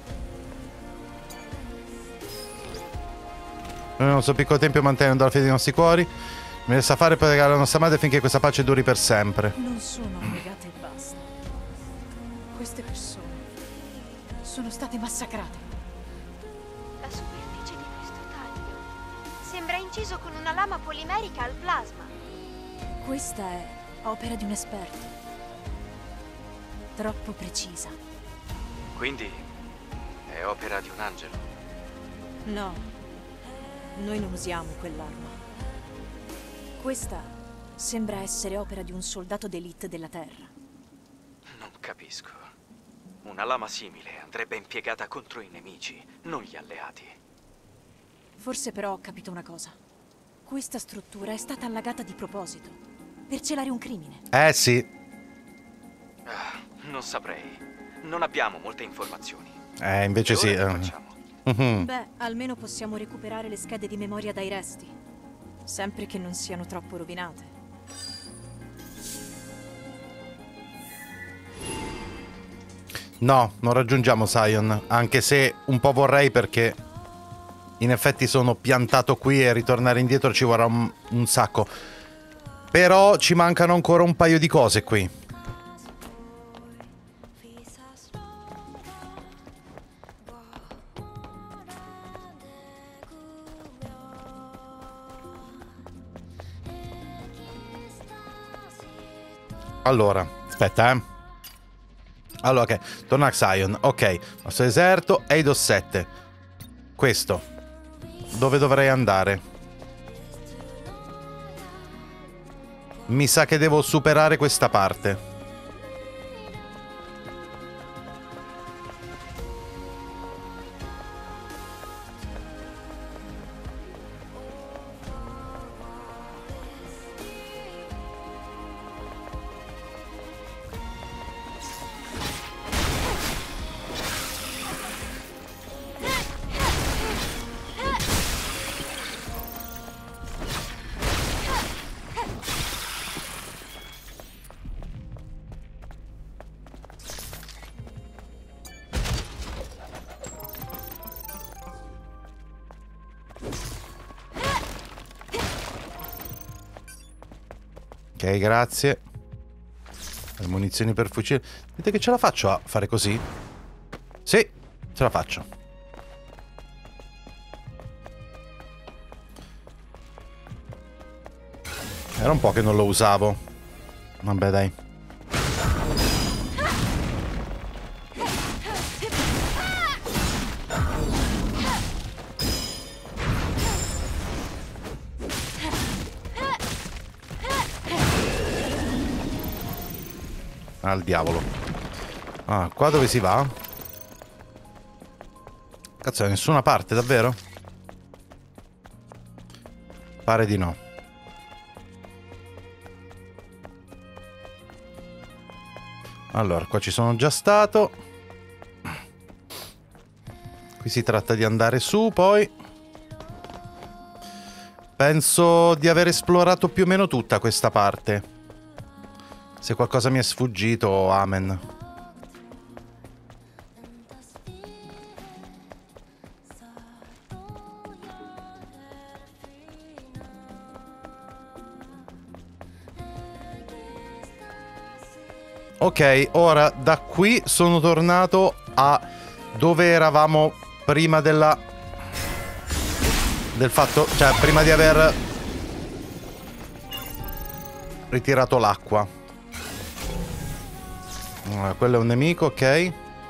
Nel nostro piccolo tempio mantenendo la fede dei nostri cuori. Mi resta fare per pregare la nostra madre finché questa pace duri per sempre. Non sono annegate e basta. Queste persone sono state massacrate. La superficie di questo taglio sembra inciso con una lama polimerica al plasma. Questa è opera di un esperto. Troppo precisa. Quindi è opera di un angelo. No, noi non usiamo quell'arma. Questa sembra essere opera di un soldato d'élite della Terra. Non capisco. Una lama simile andrebbe impiegata contro i nemici, non gli alleati. Forse però ho capito una cosa. Questa struttura è stata allagata di proposito, per celare un crimine. Eh sì. Ah, non saprei. Non abbiamo molte informazioni. Eh, invece E sì. ora che eh. facciamo? Mhm. Beh, almeno possiamo recuperare le schede di memoria dai resti. Sempre che non siano troppo rovinate. No, non raggiungiamo Sion. Anche se un po' vorrei, perché in effetti sono piantato qui e ritornare indietro ci vorrà un, un sacco. Però ci mancano ancora un paio di cose qui. Allora, aspetta, eh. Allora, ok. Torna a Xion. Ok. Nostro deserto. Eidos sette. Questo. Dove dovrei andare? Mi sa che devo superare questa parte. Ok, grazie. Le munizioni per fucile. Vedete che ce la faccio a fare così? Sì, ce la faccio. Era un po' che non lo usavo. Vabbè, dai. Al diavolo. Ah, qua dove si va? Cazzo, da nessuna parte, davvero? Pare di no. Allora, qua ci sono già stato. Qui si tratta di andare su, poi. Penso di aver esplorato più o meno tutta questa parte. Se qualcosa mi è sfuggito, amen. Ok, ora da qui sono tornato a dove eravamo prima della... del fatto... cioè, prima di aver ritirato l'acqua. Ah, quello è un nemico, ok.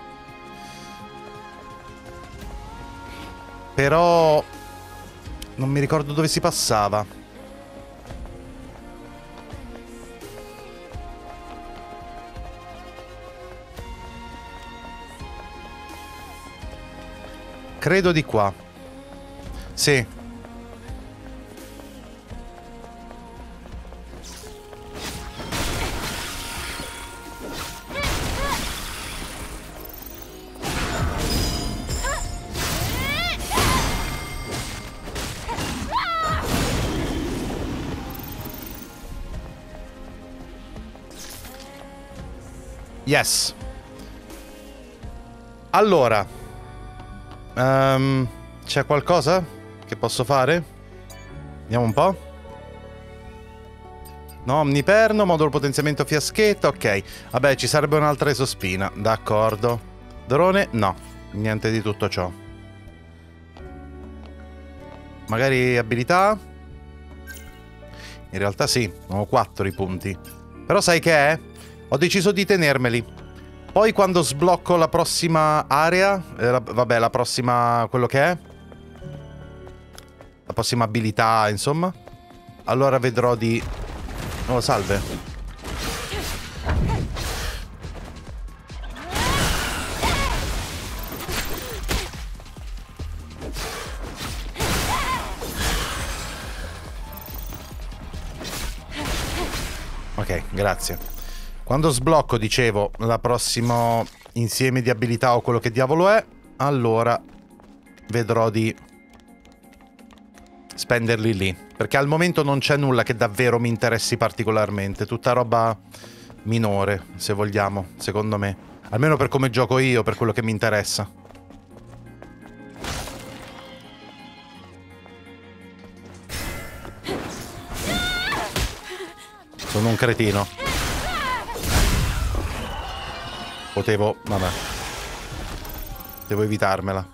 Però non mi ricordo dove si passava. Credo di qua. Sì. Yes. Allora, um, c'è qualcosa che posso fare? Vediamo un po'. No, omniperno, modulo potenziamento fiaschetta, ok. Vabbè, ci sarebbe un'altra esospina, d'accordo. Drone, no, niente di tutto ciò. Magari abilità? In realtà sì, ho quattro i punti. Però sai che è? Ho deciso di tenermeli. Poi quando sblocco la prossima area, eh, la, vabbè, la prossima... quello che è, la prossima abilità, insomma, allora vedrò di... Oh, salve. Ok, grazie. Quando sblocco, dicevo, la prossimo insieme di abilità o quello che diavolo è, allora vedrò di spenderli lì. Perché al momento non c'è nulla che davvero mi interessi particolarmente. Tutta roba minore, se vogliamo, secondo me. Almeno per come gioco io, per quello che mi interessa. Sono un cretino. Potevo... vabbè. Devo evitarmela.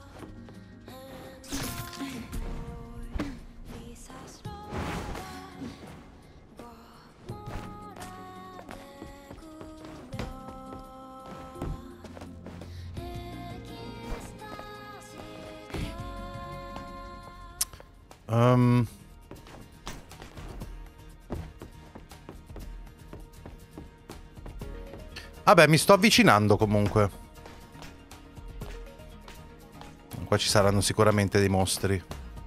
Um... Vabbè, mi sto avvicinando comunque. Qua ci saranno sicuramente dei mostri.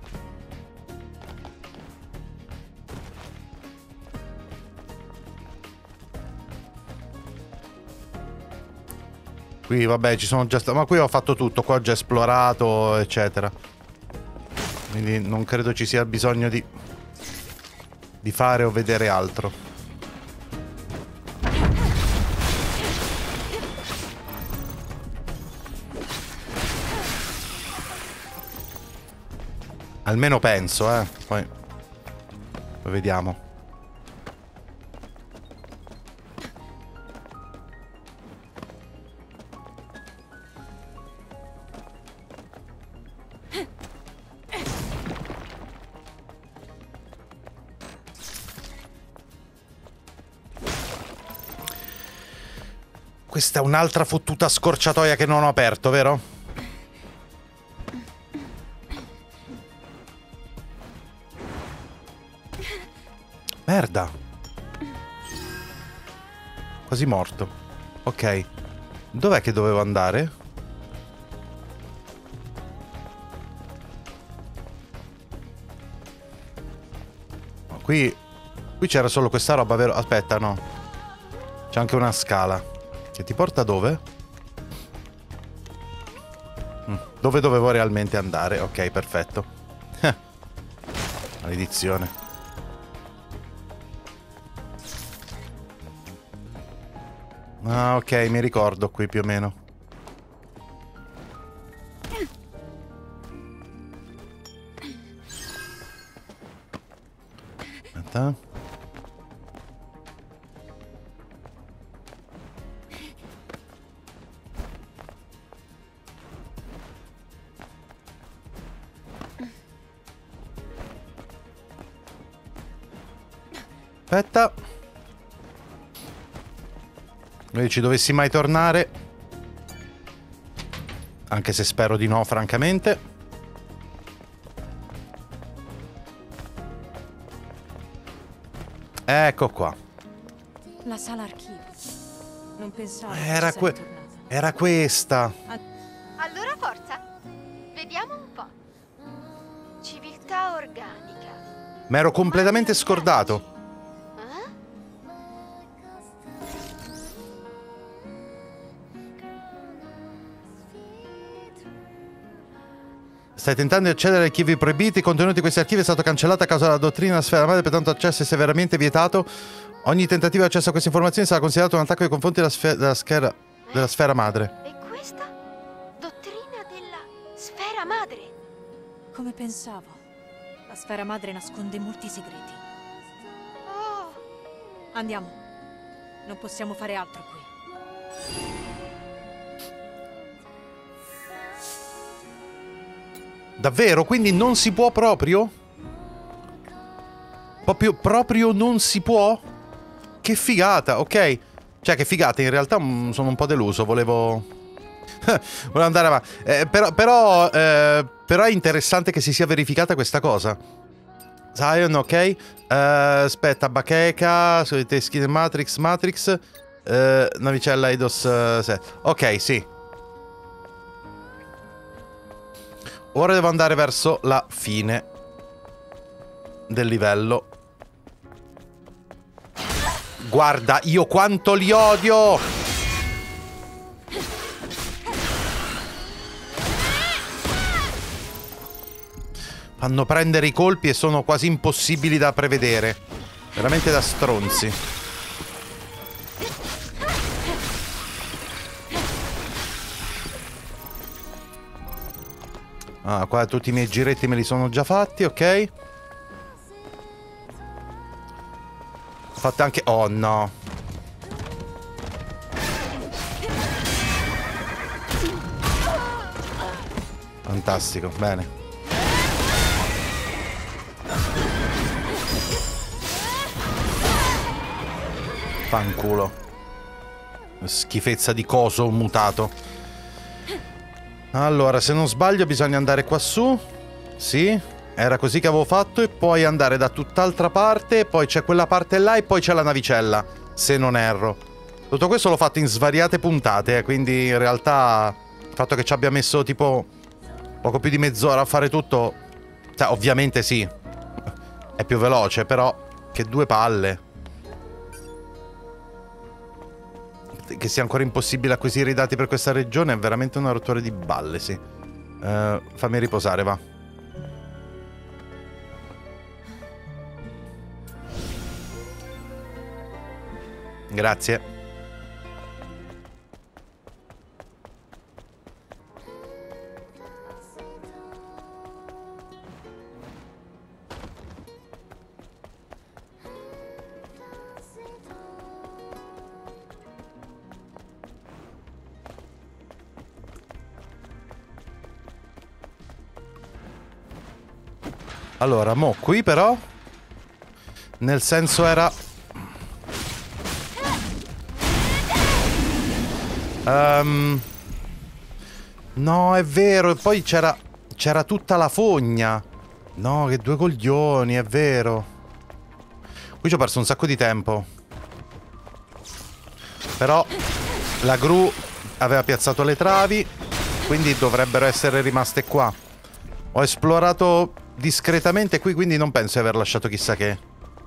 Qui vabbè ci sono già stato. Ma qui ho fatto tutto. Qua ho già esplorato eccetera. Quindi non credo ci sia bisogno di Di fare o vedere altro. Almeno penso, eh. Poi, poi vediamo. Questa è un'altra fottuta scorciatoia che non ho aperto, vero? Merda. Quasi morto. Ok. Dov'è che dovevo andare? No, qui... Qui c'era solo questa roba, vero? Aspetta, no. C'è anche una scala. Che ti porta dove? Mm. Dove dovevo realmente andare? Ok, perfetto. Maledizione. Ah, ok, mi ricordo qui più o meno. Aspetta. Aspetta. Noi ci dovessi mai tornare. Anche se spero di no, francamente. Ecco qua. La sala archivio. Non pensavo. Era, ci que sarei tornata. era questa. Allora forza, vediamo un po'. Civiltà organica. M'ero completamente scordato. Eh? Stai tentando di accedere ai archivi proibiti. Il contenuto di questi archivi è stato cancellato a causa della dottrina della sfera madre, pertanto l'accesso è severamente vietato. Ogni tentativo di accesso a queste informazioni sarà considerato un attacco nei confronti della, sfe della, schera della sfera madre. E questa? Dottrina della sfera madre. Come pensavo. La sfera madre nasconde molti segreti. Oh, Andiamo. Non possiamo fare altro qui. Davvero? Quindi non si può proprio? Proprio, proprio non si può? Che figata, ok. Cioè, che figata, in realtà mm, sono un po' deluso, volevo... volevo andare avanti. Eh, però, però, eh, però è interessante che si sia verificata questa cosa. Zion, ok. Eh, aspetta, bacheca, solite skin Matrix, Matrix. Eh, navicella Eidos eh, ok, sì. Ora devo andare verso la fine del livello. Guarda, io quanto li odio! Fanno prendere i colpi e sono quasi impossibili da prevedere. Veramente da stronzi. Ah, qua tutti i miei giretti me li sono già fatti, ok. Ho fatto anche... Oh no. Fantastico, bene. Fanculo. Schifezza di coso mutato. Allora, se non sbaglio bisogna andare qua su. Sì. Era così che avevo fatto e poi andare da tutt'altra parte, poi c'è quella parte là e poi c'è la navicella, se non erro. Tutto questo l'ho fatto in svariate puntate, eh, quindi in realtà il fatto che ci abbia messo tipo poco più di mezz'ora a fare tutto, cioè, ovviamente sì, è più veloce, però che due palle. Che sia ancora impossibile acquisire i dati per questa regione è veramente una rottura di balle, sì. Uh, fammi riposare, va. Grazie. Allora, mo qui però, nel senso era... Um, no, è vero, e poi c'era c'era tutta la fogna. No, che due coglioni, è vero. Qui ci ho perso un sacco di tempo. Però la gru aveva piazzato le travi, quindi dovrebbero essere rimaste qua. Ho esplorato discretamente qui, quindi non penso di aver lasciato chissà che.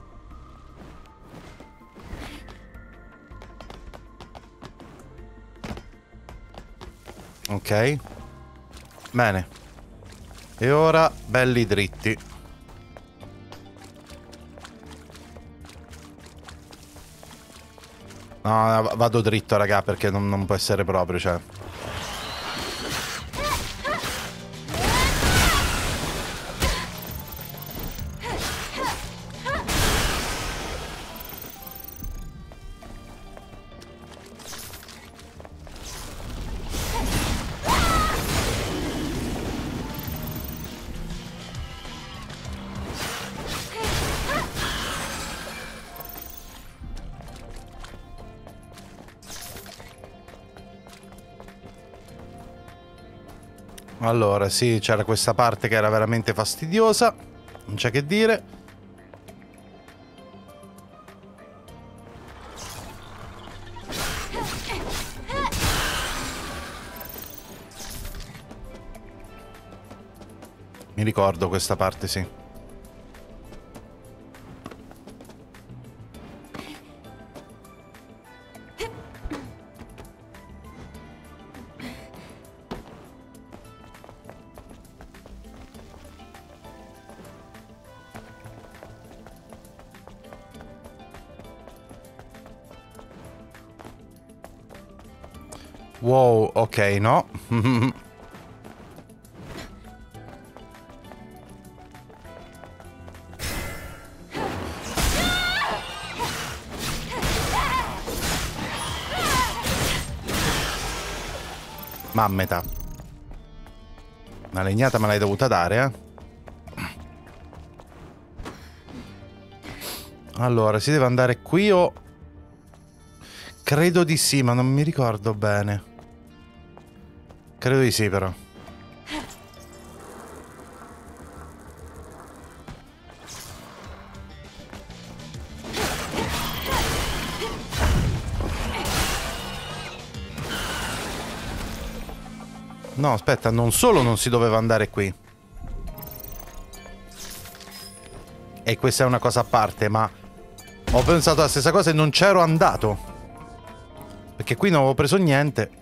Ok. Bene. E ora belli dritti. No, vado dritto, raga, perché non, non può essere proprio, cioè. Allora, sì, c'era questa parte che era veramente fastidiosa. Non c'è che dire. Mi ricordo questa parte, sì. Wow, ok, no. Mammeta. Una legnata me l'hai dovuta dare, eh. Allora, si deve andare qui o... Credo di sì, ma non mi ricordo bene. Credo di sì, però. No, aspetta, non solo non si doveva andare qui. E questa è una cosa a parte, ma ho pensato la stessa cosa e non c'ero andato. Perché qui non avevo preso niente.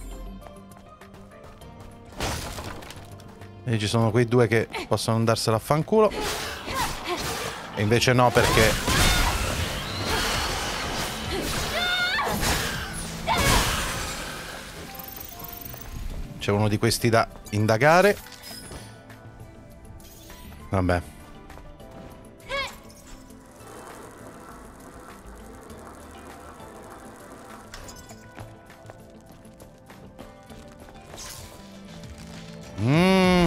E ci sono quei due che possono andarsela a fanculo. E invece no, perché... c'è uno di questi da indagare. Vabbè. Mm.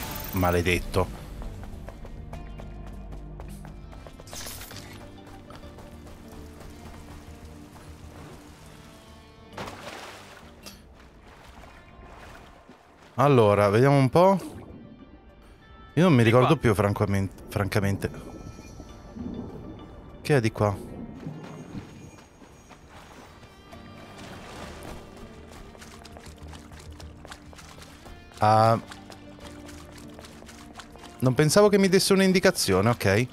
Maledetto. Allora, vediamo un po'. Io non mi Di ricordo qua. più, francamente. francamente. Che è di qua? Ah... Non pensavo che mi desse un'indicazione, ok.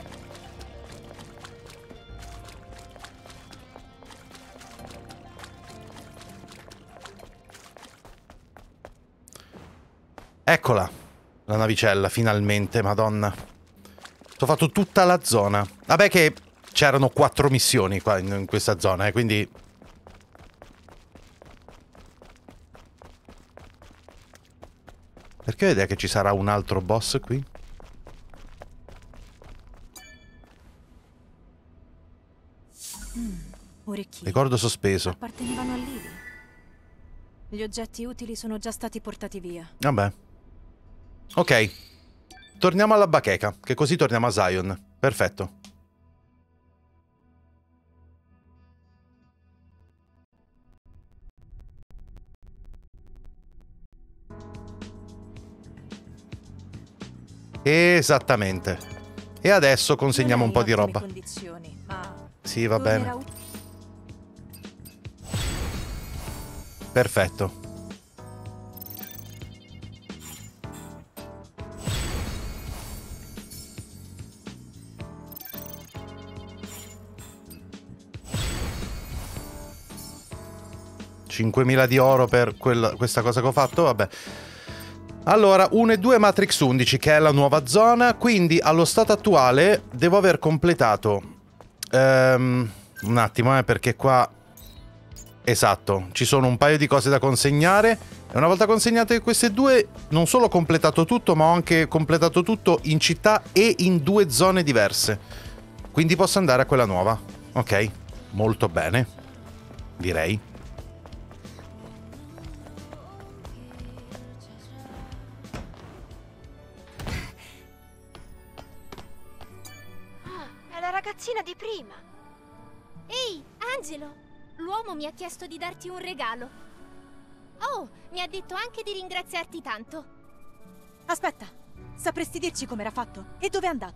Eccola, la navicella, finalmente, madonna. Ho fatto tutta la zona. Vabbè che c'erano quattro missioni qua in, in questa zona, eh, quindi... Perché ho idea che ci sarà un altro boss qui? Orecchini. Ricordo sospeso. Appartenevano a Lily. Gli oggetti utili sono già stati portati via. Vabbè. Ok. Torniamo alla bacheca, che così torniamo a Zion. Perfetto. Esattamente. E adesso consegniamo un po' di roba. Condizioni, ma Sì, va bene. tornerà ut- Perfetto. cinquemila di oro per quella, questa cosa che ho fatto, vabbè. Allora, uno e due Matrix undici, che è la nuova zona, quindi allo stato attuale devo aver completato... Um, un attimo, eh, perché qua... Esatto, ci sono un paio di cose da consegnare e una volta consegnate queste due non solo ho completato tutto, ma ho anche completato tutto in città e in due zone diverse. Quindi posso andare a quella nuova. Ok, molto bene, direi. È la ragazzina di prima. Ehi, Angelo! L'uomo mi ha chiesto di darti un regalo. Oh, mi ha detto anche di ringraziarti tanto. Aspetta, sapresti dirci com'era fatto? E dove è andato?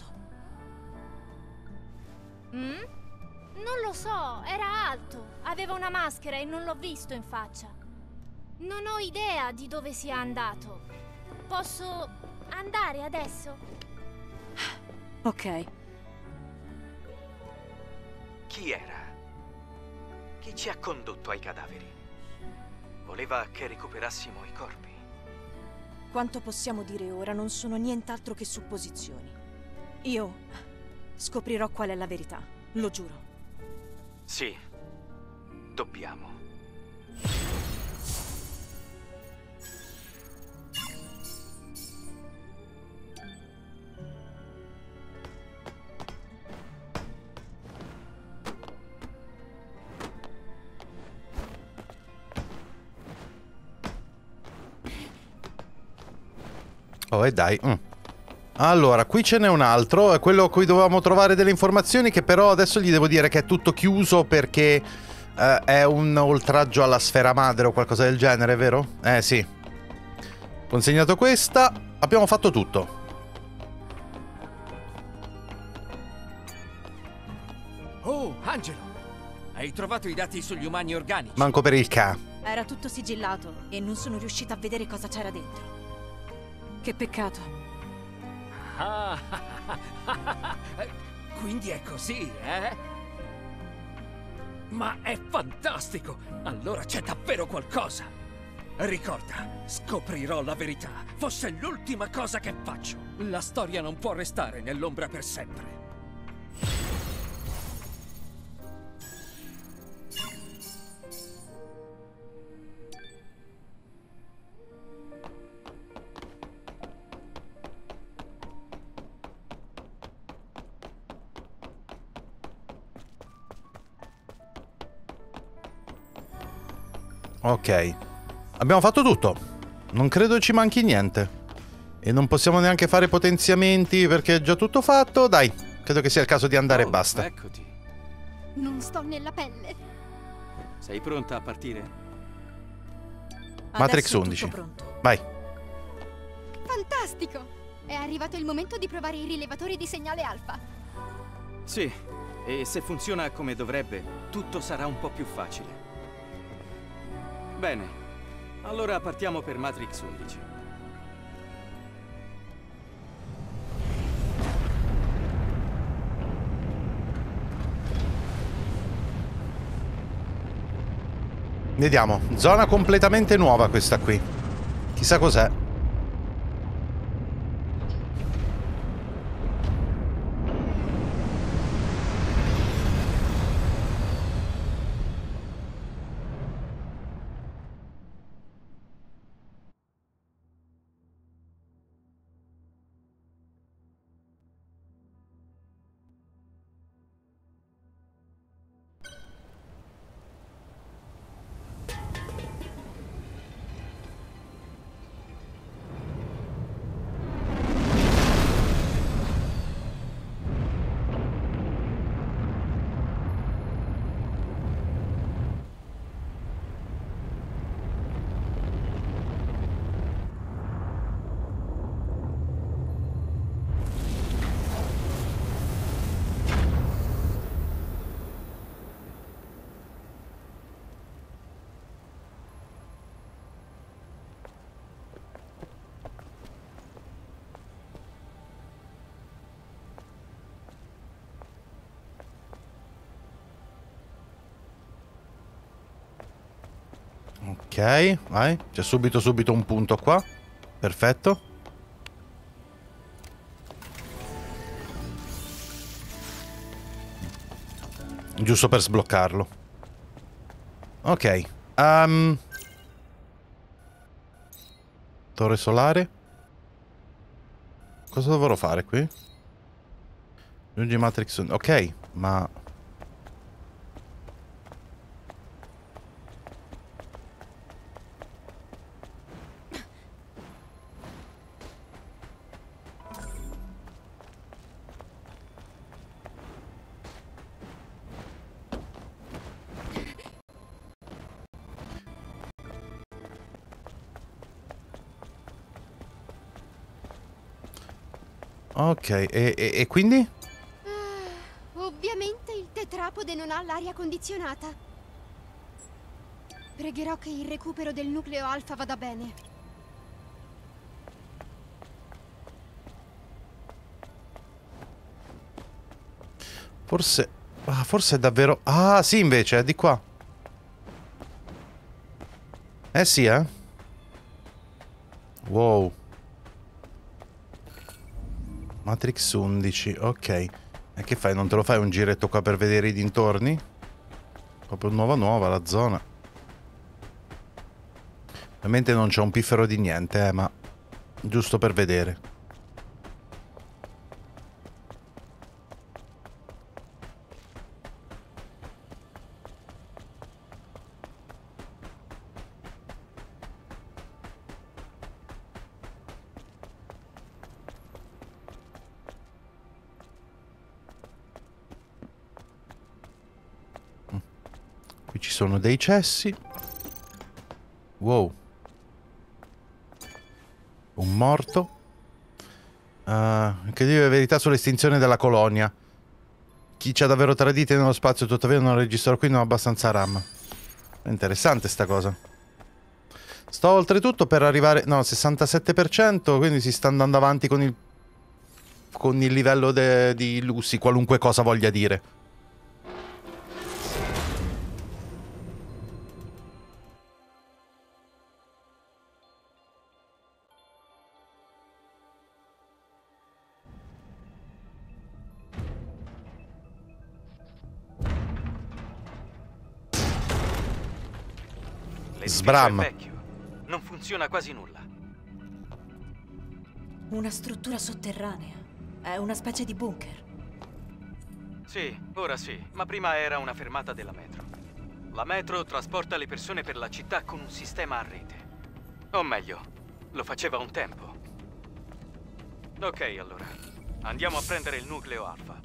Mm? Non lo so, era alto. Aveva una maschera e non l'ho visto in faccia. Non ho idea di dove sia andato. Posso andare adesso? Ok. Chi era? Chi ci ha condotto ai cadaveri? Voleva che recuperassimo i corpi. Quanto possiamo dire ora non sono nient'altro che supposizioni. Io scoprirò qual è la verità, lo giuro. Sì, dobbiamo. Oh, e dai. Mm. Allora, qui ce n'è un altro, è quello a cui dovevamo trovare delle informazioni, che però adesso gli devo dire che è tutto chiuso perché eh, è un oltraggio alla sfera madre o qualcosa del genere, vero? Eh sì. Consegnato questa, abbiamo fatto tutto. Oh, Angelo! Hai trovato i dati sugli umani organici? Manco per il ca. Era tutto sigillato e non sono riuscita a vedere cosa c'era dentro. Che peccato. Ah, quindi è così, eh? Ma è fantastico! Allora c'è davvero qualcosa! Ricorda, scoprirò la verità. Fosse l'ultima cosa che faccio. La storia non può restare nell'ombra per sempre. Ok. Abbiamo fatto tutto. Non credo ci manchi niente. E non possiamo neanche fare potenziamenti perché è già tutto fatto. Dai, credo che sia il caso di andare Oh, e basta. Eccoti. Non sto nella pelle. Sei pronta a partire? Matrix Adesso è undici. tutto pronto. Vai. Fantastico! È arrivato il momento di provare i rilevatori di segnale alfa. Sì, e se funziona come dovrebbe, tutto sarà un po' più facile. Bene, allora partiamo per Matrix undici. Vediamo, zona completamente nuova questa qui. Chissà cos'è. Ok, vai. C'è subito subito un punto qua. Perfetto. Giusto per sbloccarlo. Ok. Um... Torre solare. Cosa dovrò fare qui? Giungi Matrix. Ok, ma... Ok, e, e, e quindi? Uh, ovviamente il tetrapode non ha l'aria condizionata. Pregherò che il recupero del nucleo alfa vada bene. Forse... Ah, forse è davvero... Ah, sì, invece, è di qua. Eh sì, eh? Wow. Matrix undici, ok. E che fai? Non te lo fai un giretto qua per vedere i dintorni? Proprio nuova nuova la zona. Ovviamente non c'è un piffero di niente, eh, ma... giusto per vedere. Qui ci sono dei cessi. Wow. Un morto. Uh, incredibile verità sull'estinzione della colonia. Chi ci ha davvero traditi nello spazio, tuttavia non registrò qui, non ha abbastanza RAM. È interessante sta cosa. Sto oltretutto per arrivare... No, sessantasette per cento, quindi si sta andando avanti con il... con il livello de... di Lucy, qualunque cosa voglia dire. Sbram. È vecchio. Non funziona quasi nulla. Una struttura sotterranea. È una specie di bunker. Sì, ora sì, ma prima era una fermata della metro. La metro trasporta le persone per la città con un sistema a rete. O meglio, lo faceva un tempo. Ok, allora. Andiamo a prendere il nucleo alfa.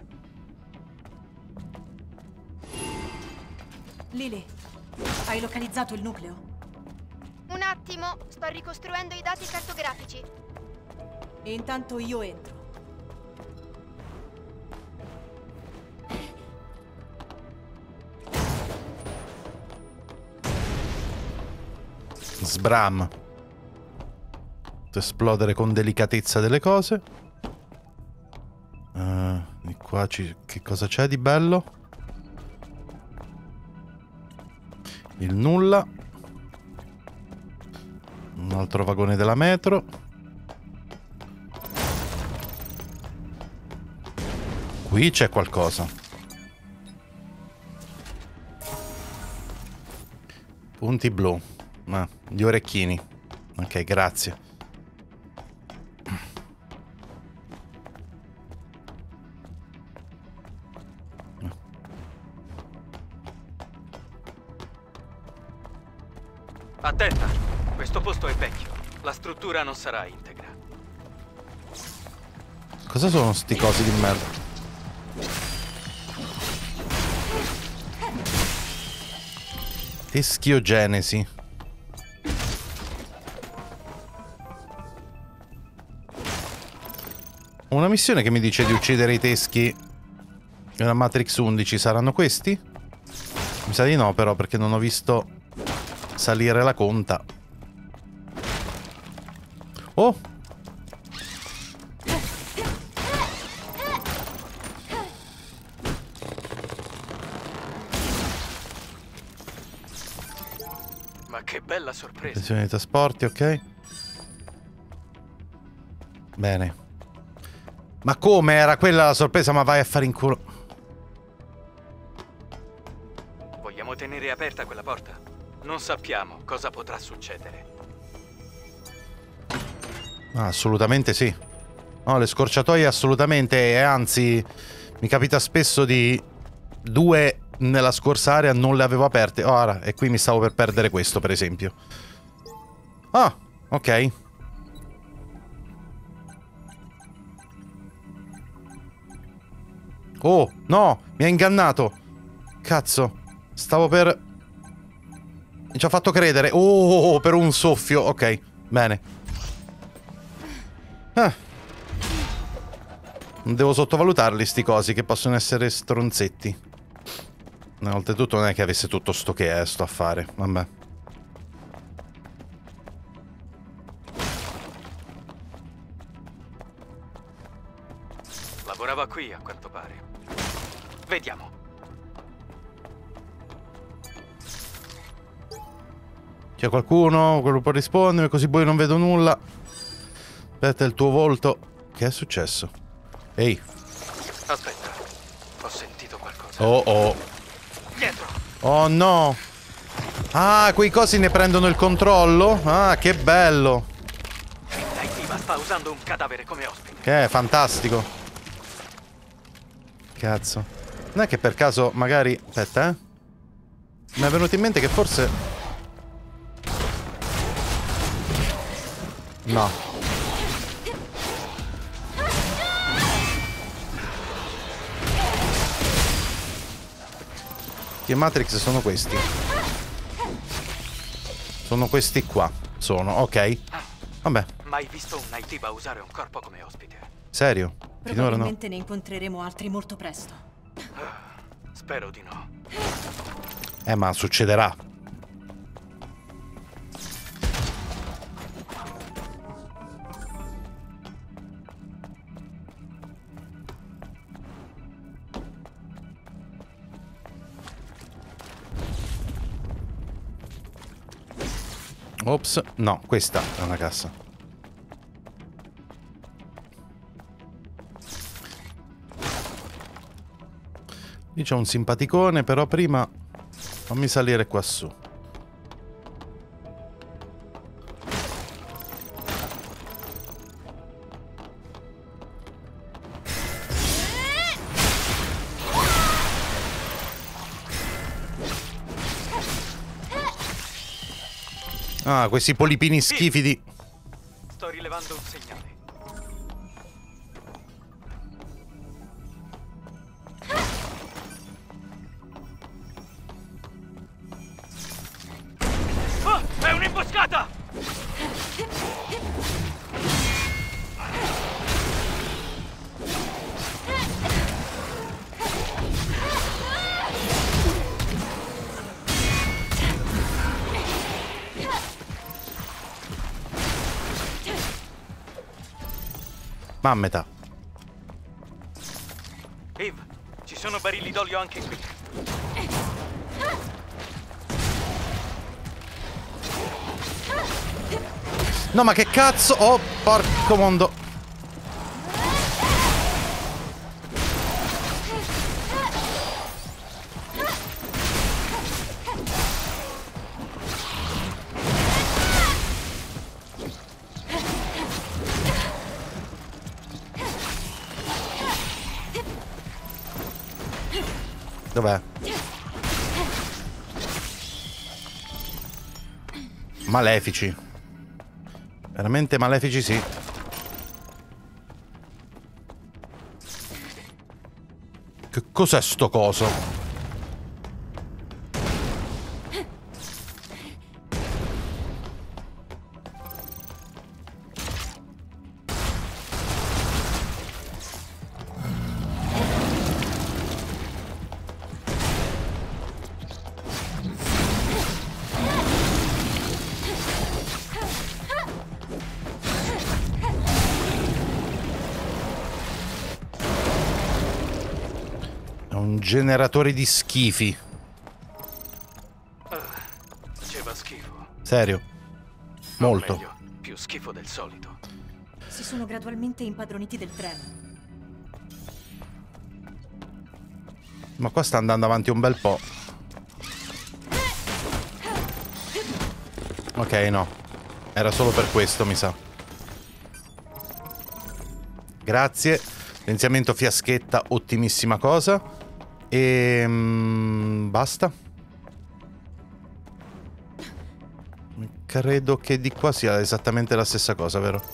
Lily, hai localizzato il nucleo? Un attimo, sto ricostruendo i dati cartografici. E intanto io entro. Sbram. Esplodere con delicatezza delle cose. Uh, di qua ci... che cosa c'è di bello? Il nulla. Un altro vagone della metro. Qui c'è qualcosa. Punti blu. Ah, gli orecchini. Ok, grazie. Attenta, questo posto è vecchio. La struttura non sarà integra. Cosa sono sti cosi di merda? Teschiogenesi. Una missione che mi dice di uccidere i teschi nella Matrix undici. Saranno questi? Mi sa di no, però, perché non ho visto salire la conta. Oh! Ma che bella sorpresa. Attenzione ai trasporti, ok. Bene. Ma come era quella la sorpresa? Ma vai a fare in culo. Vogliamo tenere aperta quella porta? Non sappiamo cosa potrà succedere. Ah, assolutamente sì. No, le scorciatoie assolutamente. E anzi, mi capita spesso di... Due nella scorsa area non le avevo aperte. Ora, e qui mi stavo per perdere questo, per esempio. Ah, ok. Oh, no, mi ha ingannato. Cazzo, stavo per... Mi ci ha fatto credere. Oh, per un soffio. Ok, bene. Ah. Non devo sottovalutarli sti cosi che possono essere stronzetti. No, oltretutto non è che avesse tutto sto che è sto affare. Vabbè. Lavorava qui, a quanto pare. Vediamo. C'è qualcuno? Quello può rispondermi, così poi non vedo nulla. Aspetta il tuo volto. Che è successo? Ehi. Aspetta. Ho sentito qualcosa. Oh oh. Dietro. Oh no. Ah, quei cosi ne prendono il controllo? Ah, che bello. La Itiva sta usando un cadavere come ospite. Che è fantastico. Cazzo. Non è che per caso magari... Aspetta, eh. Mi è venuto in mente che forse... No. Che Matrix sono questi? Sono questi qua. Sono, ok. Vabbè. Mai visto un Itiva usare un corpo come ospite? Serio? Finora no. Probabilmente ne incontreremo altri molto presto. Spero di no. Eh, ma succederà. Ops, no, questa è una cassa. Lì c'è un simpaticone, però prima fammi salire qua su. Ah, questi polipini schifidi. Sto rilevando un segnale. Oh, è un'imboscata! Ma a metà. Eve, ci sono barili d'olio anche qui. No, ma che cazzo? Oh, porco mondo. Dov'è? Malefici. Veramente malefici, sì. Che cos'è sto coso? Generatore di schifi. Uh, faceva schifo. Serio? Molto. O meglio, più schifo del solito. Si sono gradualmente impadroniti del treno. Ma qua sta andando avanti un bel po'. Ok, no. Era solo per questo, mi sa. Grazie. Licenziamento fiaschetta, ottimissima cosa. E mm, basta. Credo che di qua sia esattamente la stessa cosa, vero?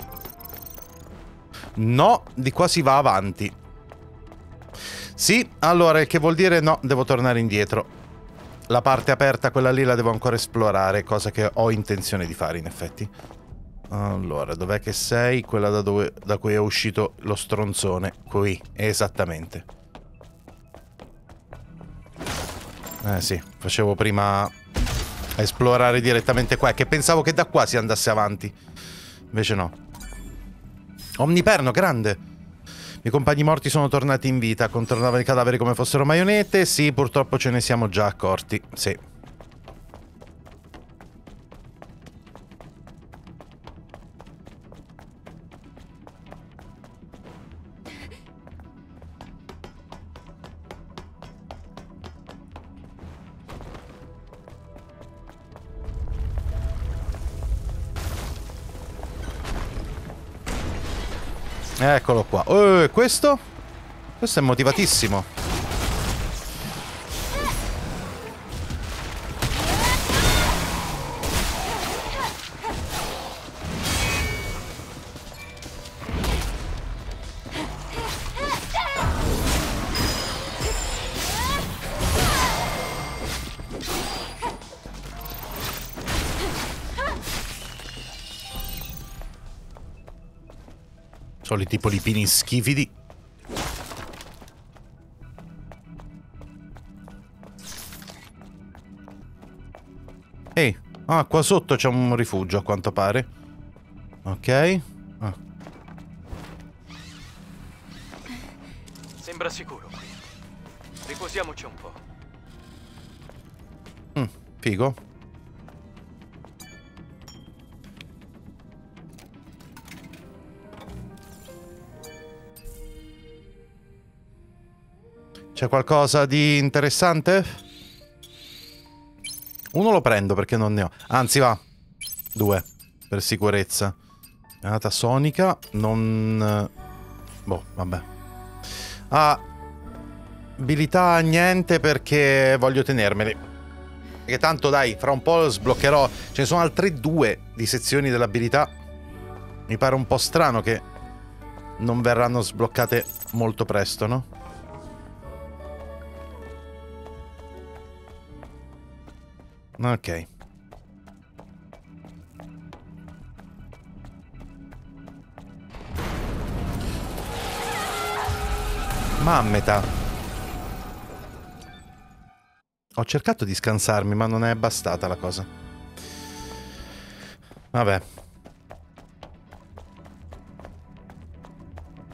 No, di qua si va avanti. Sì, allora, il che vuol dire no, devo tornare indietro. La parte aperta, quella lì, la devo ancora esplorare, cosa che ho intenzione di fare, in effetti. Allora, dov'è che sei? Quella da, dove, da cui è uscito lo stronzone. Qui, esattamente. Eh sì, facevo prima a esplorare direttamente qua, che pensavo che da qua si andasse avanti. Invece no. Omniperno, grande. I miei compagni morti sono tornati in vita. Contornavano i cadaveri come fossero marionette. Sì, purtroppo ce ne siamo già accorti. Sì. Eccolo qua. Oh, questo? Questo è motivatissimo. Soliti polipini schifidi. Ehi, ah, qua sotto c'è un rifugio a quanto pare. Ok. Ah. Sembra sicuro qui. Riposiamoci un po'. Mm, figo. C'è qualcosa di interessante? Uno lo prendo perché non ne ho. Anzi, va. Due. Per sicurezza. Granata sonica. Non... Boh, vabbè. Ah, abilità niente perché voglio tenermeli. Perché tanto, dai, fra un po' sbloccherò. Ce ne sono altre due di sezioni dell'abilità. Mi pare un po' strano che non verranno sbloccate molto presto, no? Ok. Mammeta. Ho cercato di scansarmi, ma non è bastata la cosa. Vabbè.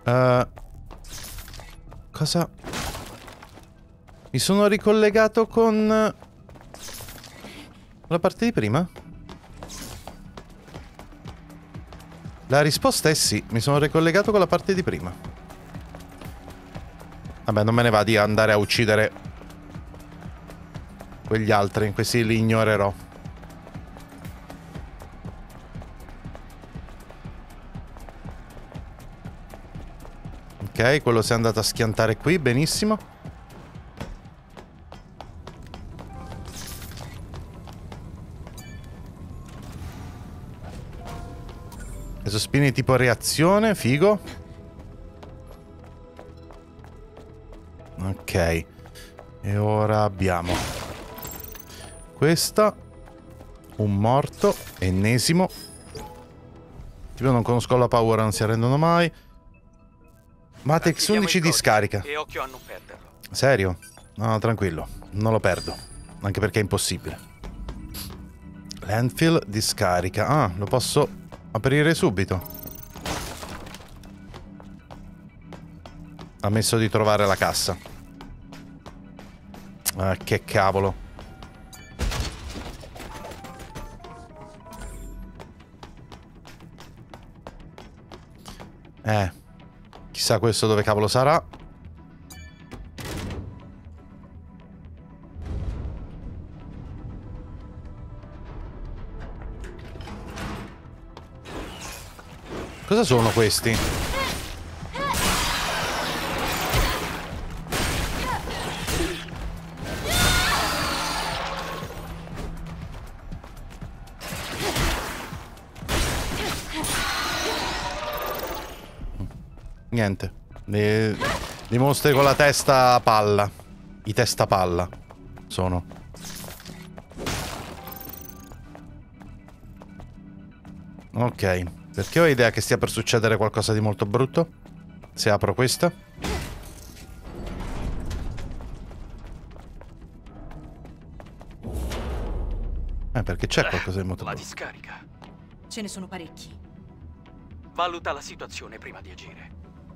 Uh, cosa? Mi sono ricollegato con la parte di prima? La risposta è sì, mi sono ricollegato con la parte di prima. Vabbè, non me ne va di andare a uccidere quegli altri, questi li ignorerò. Ok, quello si è andato a schiantare qui, benissimo. Le sospine tipo reazione, figo. Ok. E ora abbiamo questa. Un morto, ennesimo. Tipo non conosco la paura, non si arrendono mai. Matrix undici di scarica. E occhio a non perderlo. Serio? No, tranquillo, non lo perdo. Anche perché è impossibile. Landfill di scarica. Ah, lo posso aprire subito. Ha messo di trovare la cassa. Ah, che cavolo. Eh. Chissà questo dove cavolo sarà. Cosa sono questi? Niente. I, i mostri con la testa a palla. I testa palla sono. Ok. Perché ho idea che stia per succedere qualcosa di molto brutto. Se apro questa. Eh, perché c'è qualcosa di molto La brutto. discarica. Ce ne sono parecchi. Valuta la situazione prima di agire.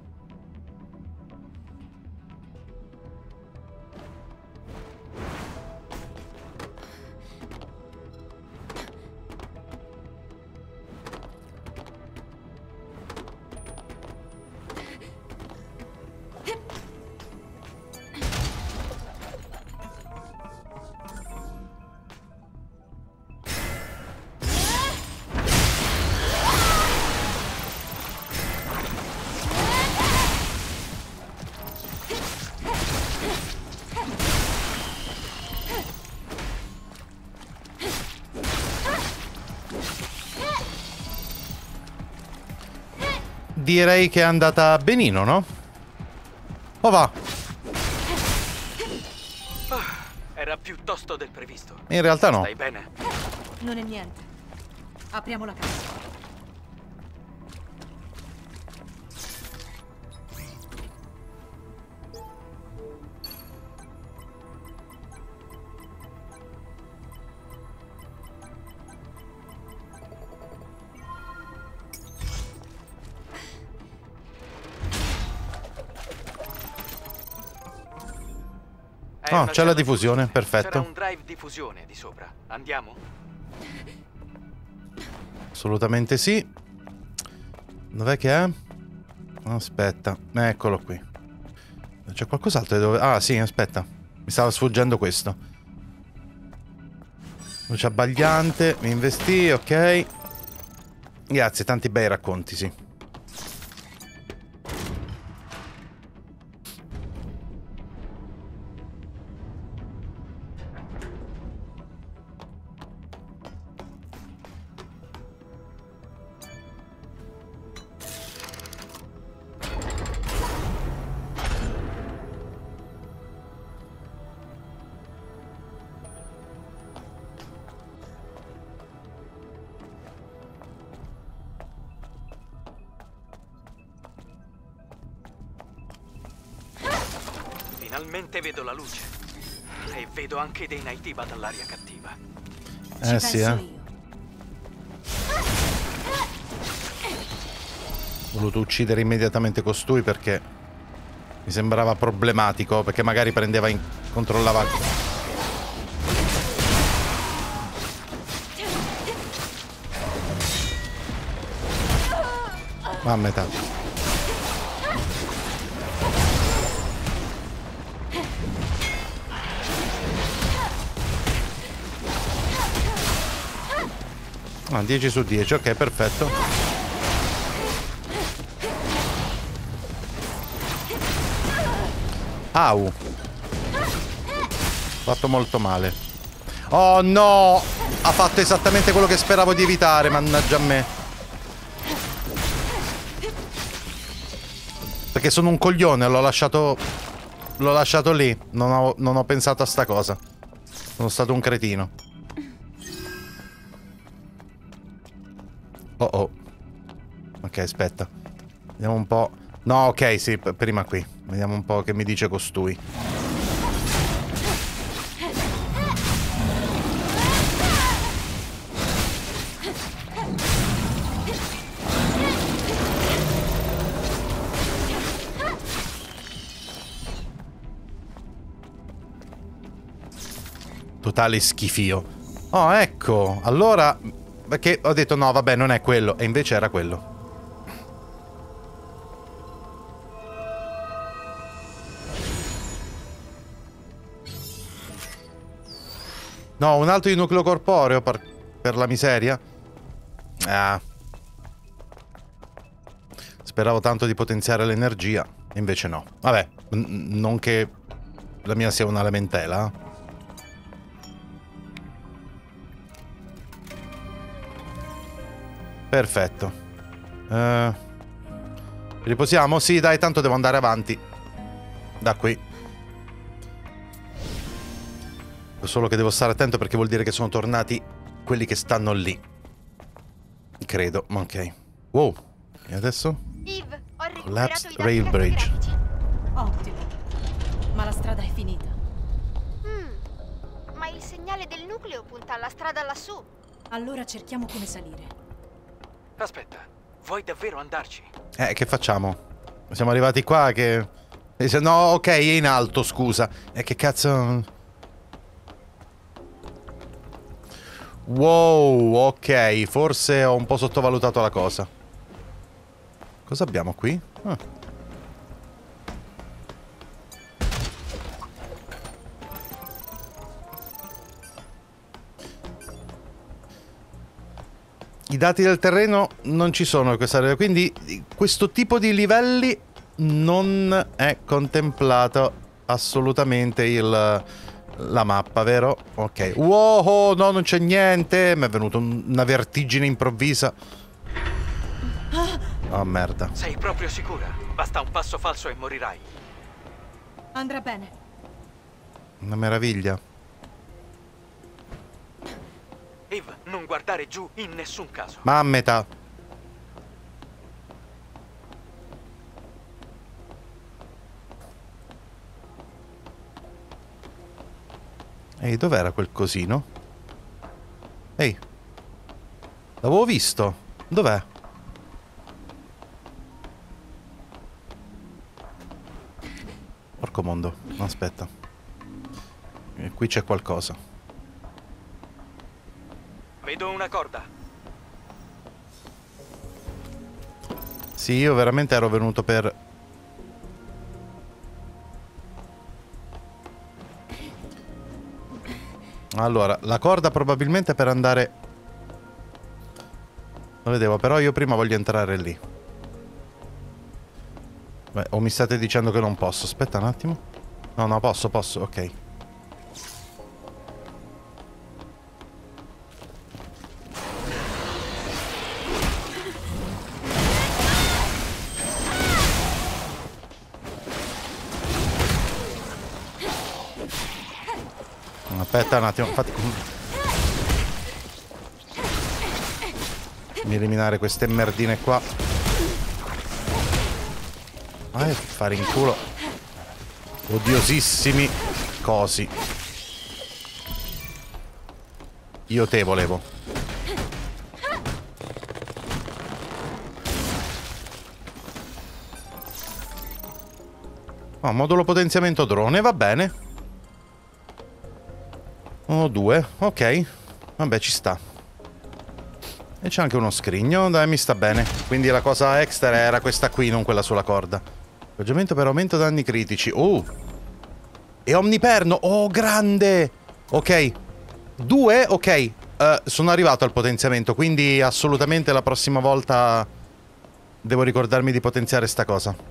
Direi che è andata benino, no? O va? Ah, era più tosto del previsto. In realtà no. Stai bene? Non è niente. Apriamo la cassa. Ah, c'è la diffusione, perfetto. C'era un drive diffusione di sopra. Andiamo? Assolutamente sì. Dov'è che è? Aspetta, eccolo qui. C'è qualcos'altro dove... Ah, sì, aspetta. Mi stava sfuggendo questo. Luce abbagliante, mi investì, ok. Grazie, tanti bei racconti, sì. Finalmente vedo la luce. E vedo anche dei Naytiba dall'aria cattiva. Eh sì, eh. Ho voluto uccidere immediatamente costui perché mi sembrava problematico, perché magari prendeva in... controllava... Va a metà. Ah, dieci su dieci, ok, perfetto. Au. Fatto molto male. Oh no! Ha fatto esattamente quello che speravo di evitare, mannaggia a me. Perché sono un coglione, l'ho lasciato... L'ho lasciato lì. Non ho, non ho pensato a sta cosa. Sono stato un cretino. Oh oh. Ok, aspetta. Vediamo un po'. No, ok, sì, prima qui. Vediamo un po' che mi dice costui. Totale schifio. Oh, ecco. Allora... Perché ho detto no, vabbè, non è quello. E invece era quello. No, un altro di nucleo corporeo per, per la miseria. Ah. Speravo tanto di potenziare l'energia. E invece no. Vabbè, non che la mia sia una lamentela. Perfetto. Uh, riposiamo? Sì, dai, tanto devo andare avanti. Da qui. Solo che devo stare attento perché vuol dire che sono tornati quelli che stanno lì. Credo, ok. Wow. E adesso? Eve, ho recuperato Collapsed i dati Rail Bridge. cartografici. Ottimo. Ma la strada è finita. Mm, ma il segnale del nucleo punta alla strada lassù. Allora cerchiamo come salire. Aspetta, vuoi davvero andarci? Eh, che facciamo? Siamo arrivati qua che... Dice, no, ok, è in alto, scusa. E che cazzo... Wow, ok, forse ho un po' sottovalutato la cosa. Cosa abbiamo qui? Ah. I dati del terreno non ci sono in questa area, quindi questo tipo di livelli non è contemplato assolutamente il... la mappa, vero? Ok. Wow, no, non c'è niente. Mi è venuta un, una vertigine improvvisa. Oh, merda. Sei proprio sicura? Basta un passo falso e morirai. Andrà bene. Una meraviglia. Eve, non guardare giù in nessun caso. Ma a metà. Ehi, dov'era quel cosino? Ehi. L'avevo visto. Dov'è? Porco mondo. Aspetta. E qui c'è qualcosa. Vedo una corda. Sì, io veramente ero venuto per... Allora, la corda probabilmente per andare... Lo vedevo, però io prima voglio entrare lì. Beh, o mi state dicendo che non posso? Aspetta un attimo. No, no, posso, posso, ok. Aspetta un attimo, fate... Mi eliminare queste merdine qua. Ah, fare in culo. Odiosissimi cosi. Io te volevo. Oh, modulo potenziamento drone, va bene. Uno, due, ok. Vabbè, ci sta. E c'è anche uno scrigno, dai, mi sta bene. Quindi la cosa extra era questa qui, non quella sulla corda. Equipaggiamento per aumento danni critici. Oh! E omniperno! Oh, grande! Ok. Due? Ok. Uh, sono arrivato al potenziamento, quindi assolutamente la prossima volta devo ricordarmi di potenziare sta cosa.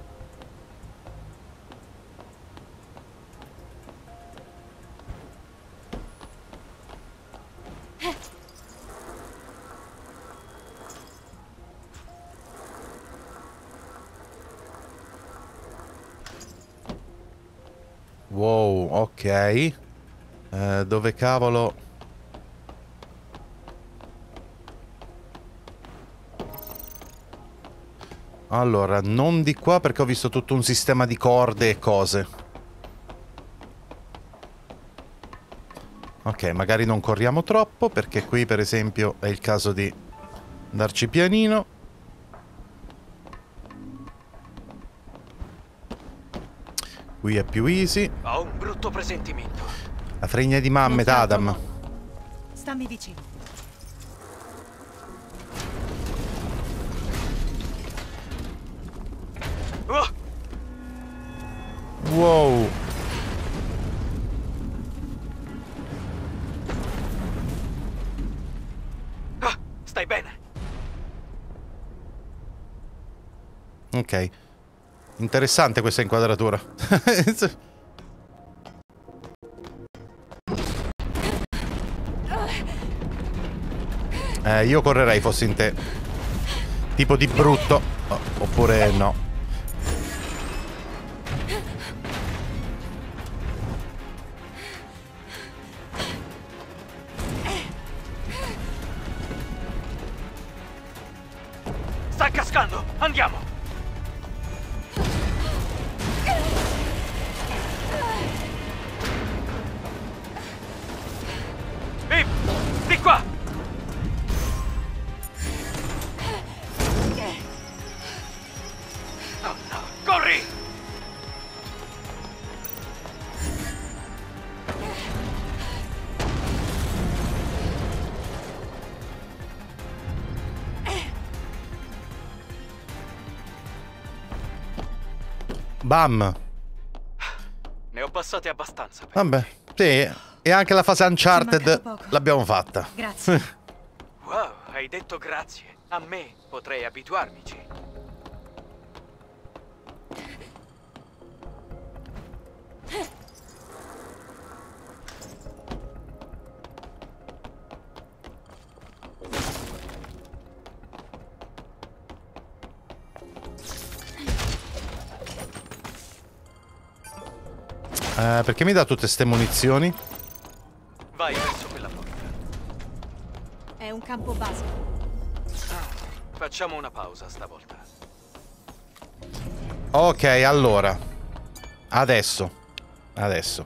Wow, ok. Eh, dove cavolo? Allora, non di qua perché ho visto tutto un sistema di corde e cose. Ok, magari non corriamo troppo perché qui per esempio è il caso di andarci pianino. Qui è più easy. Ho un brutto presentimento. La fregna di Mammet, Adam. Stammi vicino. Oh! Wow. Ah, stai bene? Ok. Interessante questa inquadratura. eh, io correrei fossi in te. Tipo di brutto. Oh, oppure no. Sta cascando! Andiamo! Pip! Di qua! Oh no! Corri! Bam. Ne ho passate abbastanza. Per Vabbè, sì. E anche la fase Uncharted l'abbiamo fatta. Grazie. Wow, hai detto grazie. A me potrei abituarmici. Eh, perché mi dà tutte ste munizioni? Vai verso quella porta. È un campo base. Facciamo una pausa stavolta. Ok, allora. Adesso. Adesso.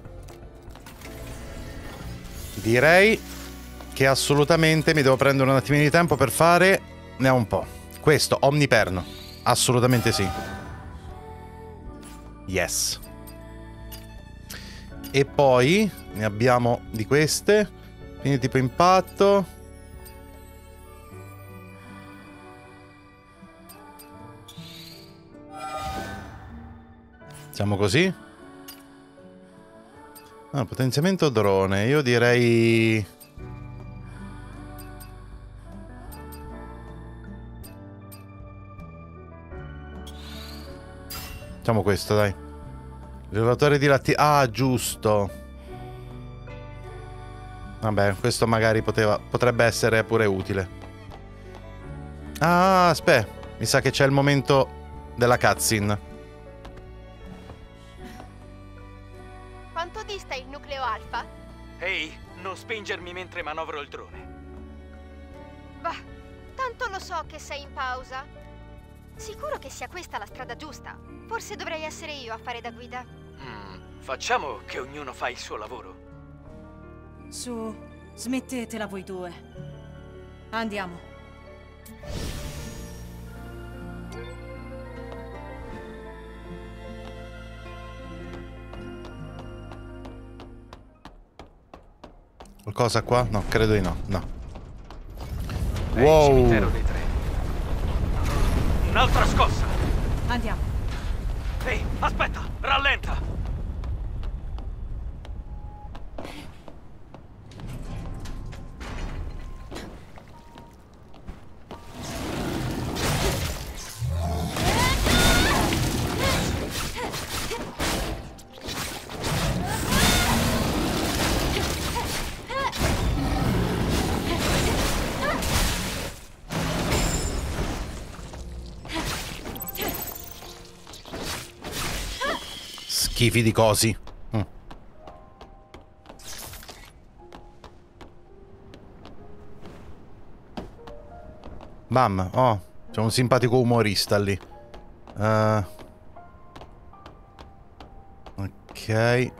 Direi che assolutamente mi devo prendere un attimino di tempo per fare... Ne ho un po'. Questo, omniperno. Assolutamente sì. Yes. E poi ne abbiamo di queste. Quindi tipo impatto. Siamo così? Ah, potenziamento drone. Io direi... Facciamo questo, dai. Rilevatore di latti... Ah, giusto. Vabbè, questo magari poteva... potrebbe essere pure utile. Ah, aspetta. Mi sa che c'è il momento della cutscene. Quanto dista il nucleo alfa? Ehi, non spingermi mentre manovro il drone. Bah, tanto lo so che sei in pausa. Sicuro che sia questa la strada giusta. Forse dovrei essere io a fare da guida. Mm, facciamo che ognuno fa il suo lavoro. Su, smettetela voi due. Andiamo. Qualcosa qua? No, credo di no. No. È il Wow. cimitero dei tre. Un'altra scossa! Andiamo. Ehi, aspetta! Rallenta! Schifi di cosi. Mm. Bam. Oh, c'è un simpatico umorista lì. Uh, ok.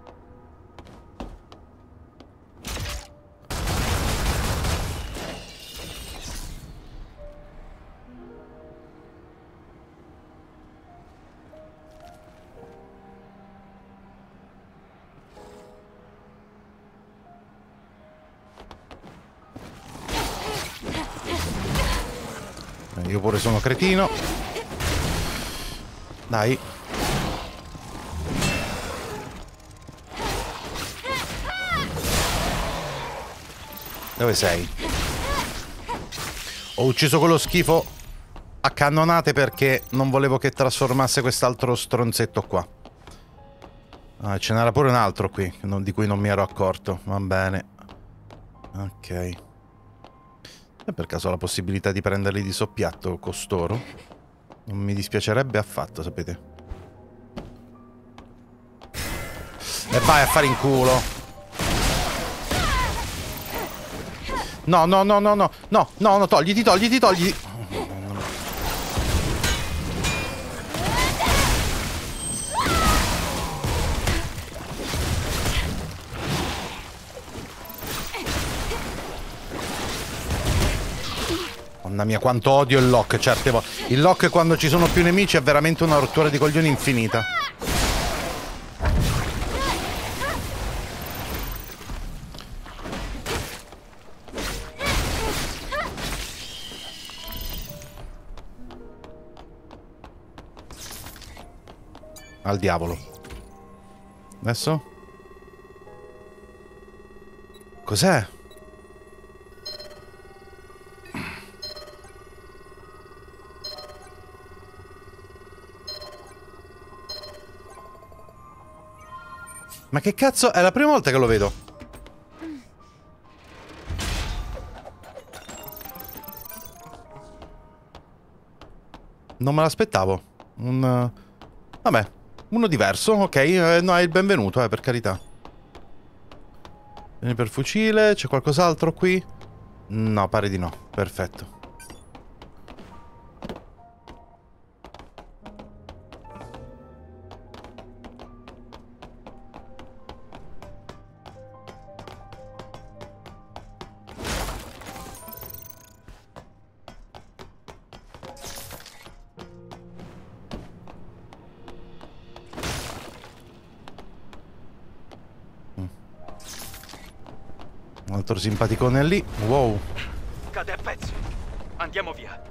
Io pure sono cretino. Dai. Dove sei? Ho ucciso quello schifo a cannonate perché non volevo che trasformasse quest'altro stronzetto qua. Ah, ce n'era pure un altro qui non, di cui non mi ero accorto. Va bene. Ok. E per caso ho la possibilità di prenderli di soppiatto costoro? Non mi dispiacerebbe affatto, sapete. E vai a fare in culo. No, no, no, no, no. No, no, no, togliti, togliti, togliti. Mamma mia, quanto odio il lock certe volte. Il lock quando ci sono più nemici è veramente una rottura di coglioni infinita. Al diavolo. Adesso? Cos'è? Ma che cazzo? È la prima volta che lo vedo. Non me l'aspettavo. Un... Vabbè. Uno diverso, ok. Eh, no, è il benvenuto, eh, per carità. Vieni per fucile. C'è qualcos'altro qui? No, pare di no. Perfetto. Un altro simpaticone lì. Wow. Cade a pezzi. Andiamo via.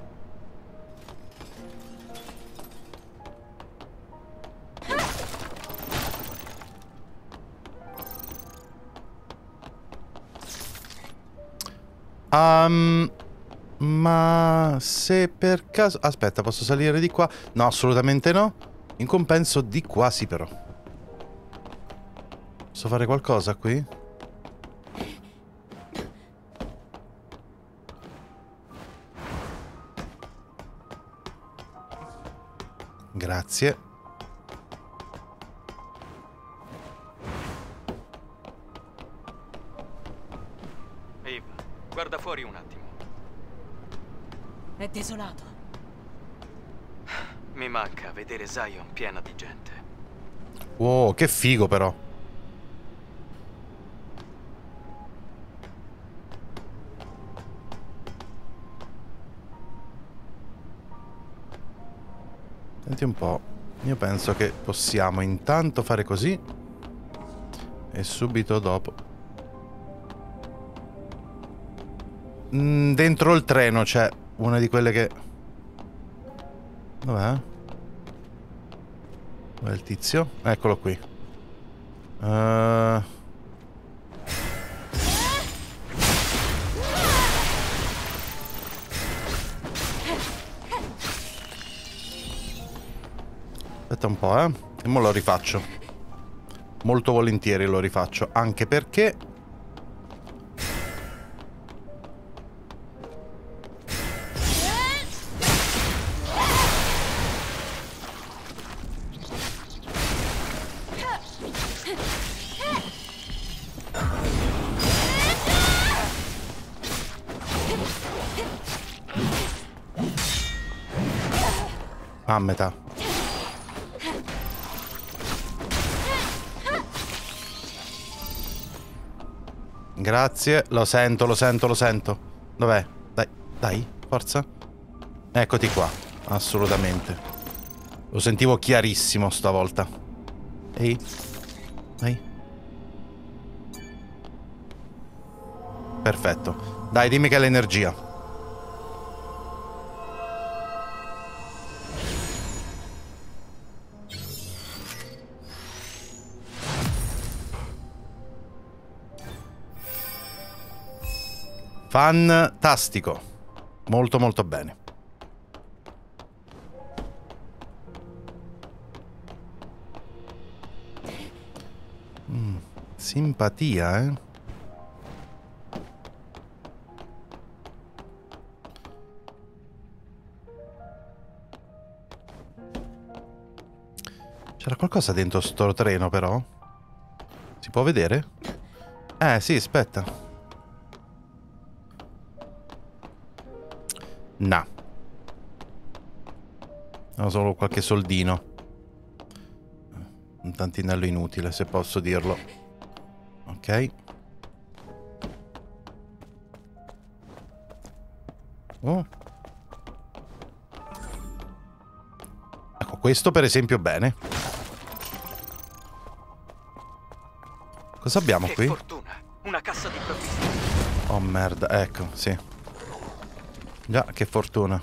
Um, ma se per caso... Aspetta, posso salire di qua? No, assolutamente no. In compenso di qua sì però. Posso fare qualcosa qui? Grazie. Eve, guarda fuori un attimo. È desolato. Mi manca vedere Zion piena di gente. Wow, che figo però. Senti un po'. Io penso che possiamo intanto fare così. E subito dopo. Mm, dentro il treno c'è una di quelle che... Dov'è? Dov'è il tizio? Eccolo qui. Uh... Aspetta un po', eh. E mo lo rifaccio. Molto volentieri lo rifaccio. Anche perché... a metà. Grazie, lo sento, lo sento, lo sento. Dov'è? Dai, dai, forza. Eccoti qua, assolutamente. Lo sentivo chiarissimo stavolta. Ehi, dai. Perfetto. Dai, dimmi che hai l'energia. Fantastico. Molto molto bene. Mm, simpatia, eh? C'era qualcosa dentro sto treno, però? Si può vedere? Eh, sì, aspetta. No. Ho solo qualche soldino. Un tantinello inutile, se posso dirlo. Ok. Oh. Ecco, questo per esempio bene. Cosa abbiamo qui? Che fortuna! Una cassa di provviste. Oh merda, ecco, sì. Già, che fortuna.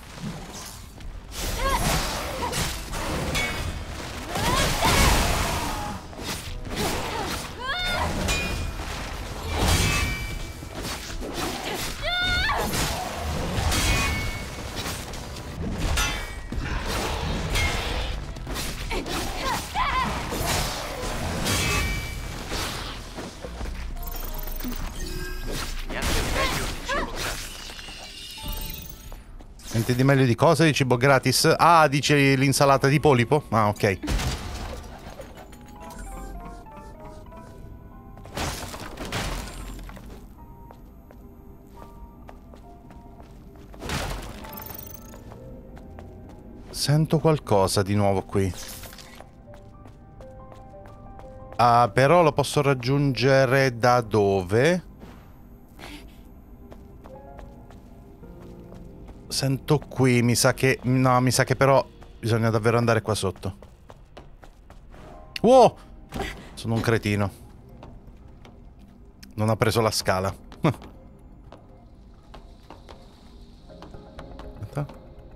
Niente di meglio di cosa? Di cibo gratis? Ah, dici l'insalata di polipo? Ah, ok. Sento qualcosa di nuovo qui. Ah, però lo posso raggiungere da dove? Sento qui, mi sa che... No, mi sa che però bisogna davvero andare qua sotto. Wow! Sono un cretino. Non ha preso la scala. Aspetta.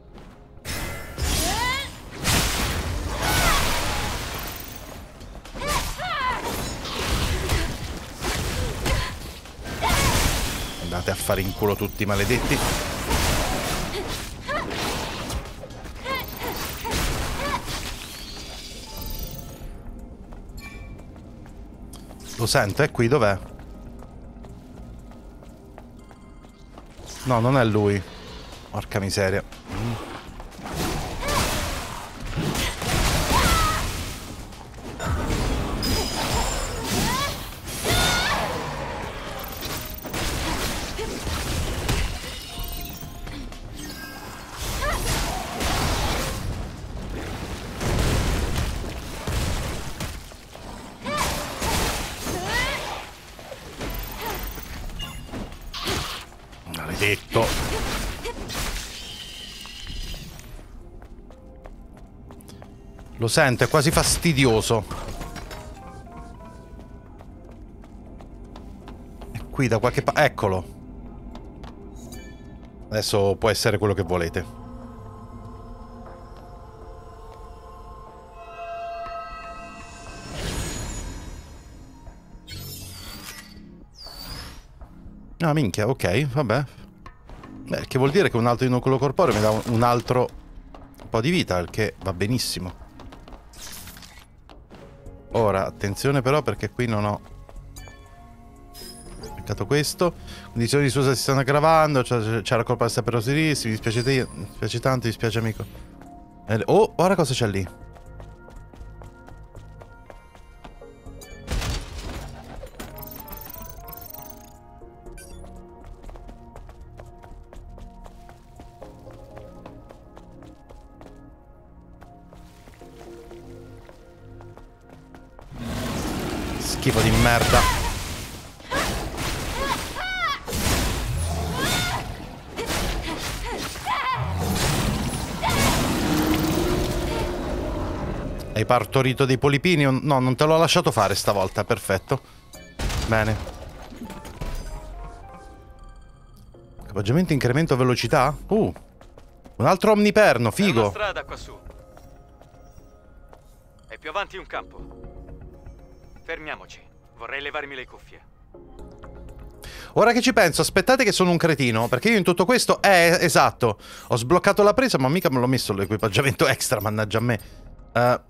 Andate a fare in culo tutti, maledetti. Lo sento, è qui, dov'è? No, non è lui. Porca miseria. Mm. Maledetto. Lo sento, è quasi fastidioso. È qui da qualche parte. Eccolo. Adesso può essere quello che volete. Ah, minchia, ok, vabbè. Beh, che vuol dire che un altro inocolo corporeo mi dà un, un altro po' di vita, il che va benissimo. Ora, attenzione però, perché qui non ho... Peccato questo. Condizioni di Susa si stanno aggravando, c'era colpa di per Osiris, mi dispiace te, mi dispiace tanto, mi dispiace amico. Oh, ora cosa c'è lì? Schifo di merda. Hai partorito dei polipini? No, non te l'ho lasciato fare stavolta, perfetto. Bene. Equipaggiamento incremento velocità? Uh. Un altro omniperno, figo. C'è una strada qua su. E più avanti un campo. Fermiamoci. Vorrei levarmi le cuffie. Ora che ci penso, aspettate che sono un cretino, perché io in tutto questo... Eh, esatto. Ho sbloccato la presa, ma mica me l'ho messo l'equipaggiamento extra, mannaggia a me. Uh...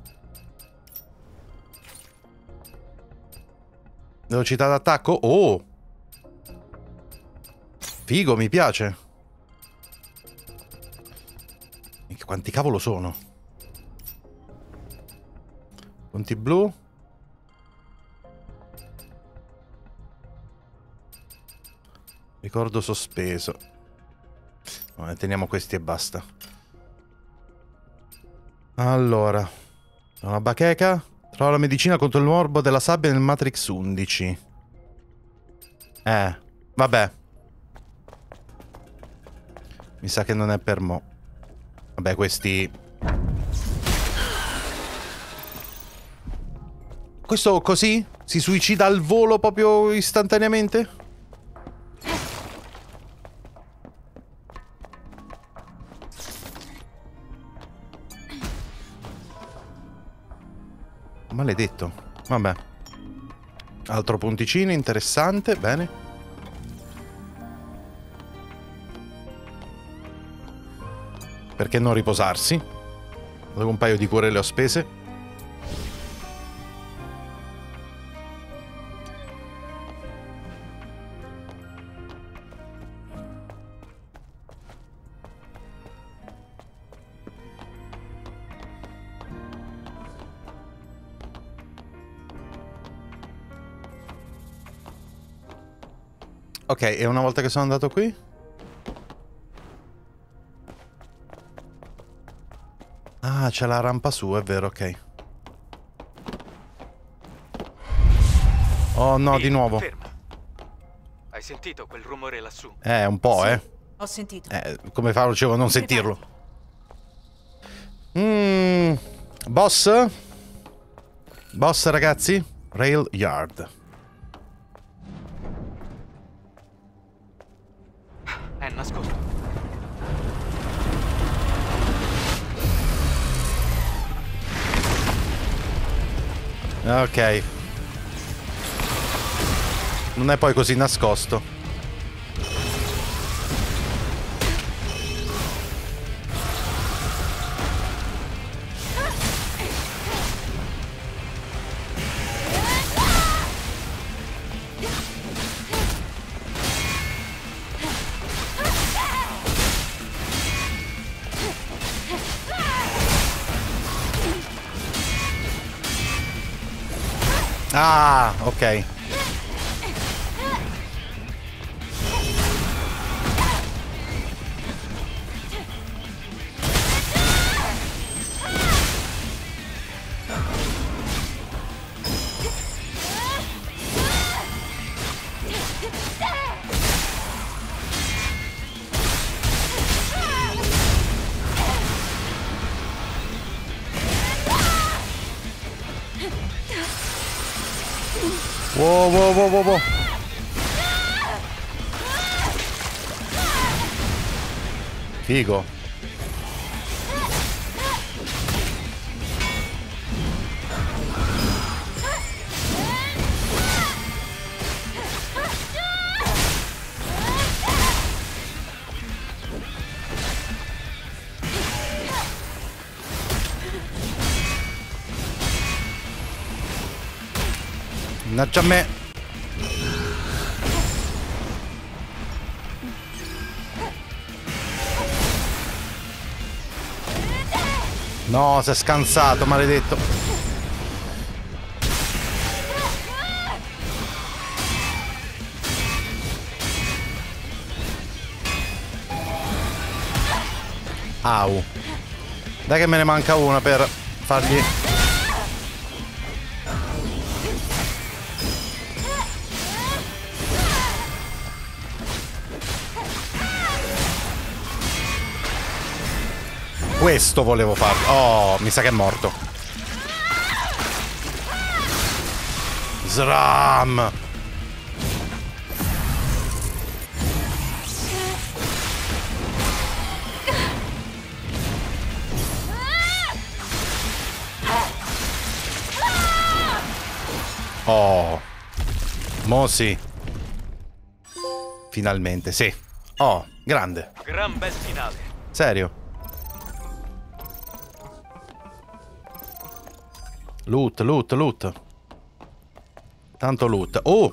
Velocità d'attacco? Oh! Figo, mi piace. Quanti cavolo sono? Punti blu? Ricordo sospeso. No, teniamo questi e basta. Allora. Una bacheca. Trova la medicina contro il morbo della sabbia nel Matrix undici. Eh, vabbè. Mi sa che non è per mo'. Vabbè, questi... Questo così? Si suicida al volo proprio istantaneamente? Maledetto. Vabbè. Altro punticino interessante, bene. Perché non riposarsi? Avevo un paio di cure le ho spese. Ok, e una volta che sono andato qui? Ah, c'è la rampa su, è vero, ok. Oh no, Ehi, di nuovo. Ferma. Hai sentito quel rumore lassù? Eh, un po', Sì, eh. Ho sentito. Eh, come facevo a non sentirlo? Mmm... Boss? Boss, ragazzi? Rail Yard. È nascosto. Ok. Non è poi così nascosto. Ah, ok. Wow, wow, wow, wow, wow. Figo. Mannaggia a me. No, si è scansato, maledetto. Au. Dai che me ne manca una per fargli... Questo volevo fare. Oh, mi sa che è morto. Sram. Oh. Mo sì. Finalmente, sì. Oh, grande. Gran bel finale. Serio. Loot, loot, loot. Tanto loot. Oh!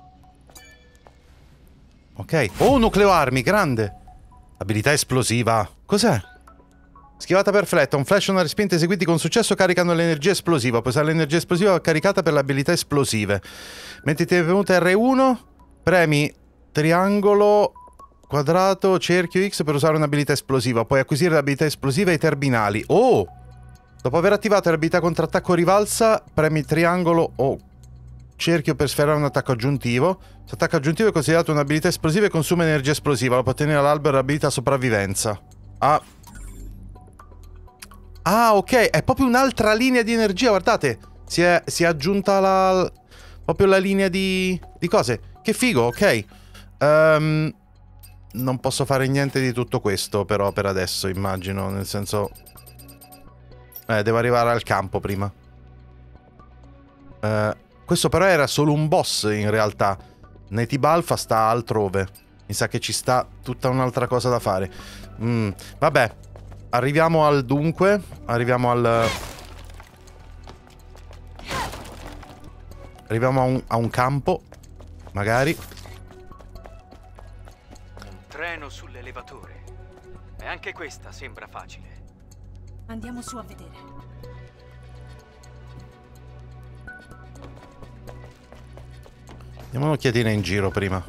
Ok. Oh, nucleoarmi, grande. Abilità esplosiva. Cos'è? Schivata perfetta. Un flash e una respinta eseguiti con successo caricano l'energia esplosiva. Puoi usare l'energia esplosiva caricata per le abilità esplosive. Mentre ti è venuta erre uno, premi triangolo, quadrato, cerchio X per usare un'abilità esplosiva. Puoi acquisire l'abilità esplosiva ai terminali. Oh! Dopo aver attivato l'abilità contrattacco rivalsa, premi triangolo o cerchio per sferrare un attacco aggiuntivo. Se attacco aggiuntivo è considerato un'abilità esplosiva e consuma energia esplosiva. Lo può ottenere all'albero l'abilità sopravvivenza. Ah. Ah, ok. È proprio un'altra linea di energia, guardate. Si è, si è aggiunta la... proprio la linea di... di cose. Che figo, ok. Um, non posso fare niente di tutto questo, però, per adesso, immagino. Nel senso... Eh, devo arrivare al campo prima. Eh, questo però era solo un boss in realtà. Native Alpha sta altrove. Mi sa che ci sta tutta un'altra cosa da fare. Mm, vabbè. Arriviamo al dunque. Arriviamo al... Arriviamo a un, a un campo. Magari. Un treno sull'elevatore. E anche questa sembra facile. Andiamo su a vedere. Diamo un'occhiatina in giro prima.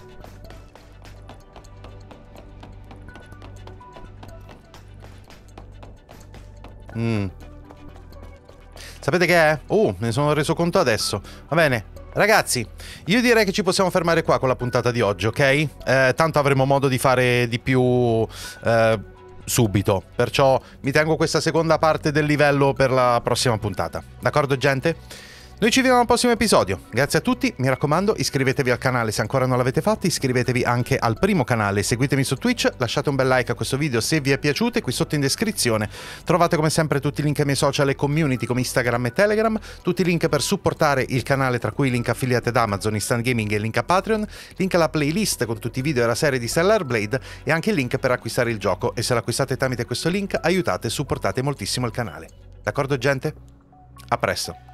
Mm. Sapete che è? Oh, me ne sono reso conto adesso. Va bene. Ragazzi, io direi che ci possiamo fermare qua con la puntata di oggi, ok? Eh, tanto avremo modo di fare di più... Eh, subito, perciò mi tengo questa seconda parte del livello per la prossima puntata. D'accordo, gente? Noi ci vediamo al prossimo episodio. Grazie a tutti, mi raccomando, iscrivetevi al canale se ancora non l'avete fatto, iscrivetevi anche al primo canale, seguitemi su Twitch, lasciate un bel like a questo video se vi è piaciuto e qui sotto in descrizione trovate come sempre tutti i link ai miei social e community come Instagram e Telegram, tutti i link per supportare il canale, tra cui i link affiliati ad Amazon, Instant Gaming e il link a Patreon, link alla playlist con tutti i video della serie di Stellar Blade e anche il link per acquistare il gioco, e se l'acquistate tramite questo link aiutate e supportate moltissimo il canale. D'accordo, gente? A presto!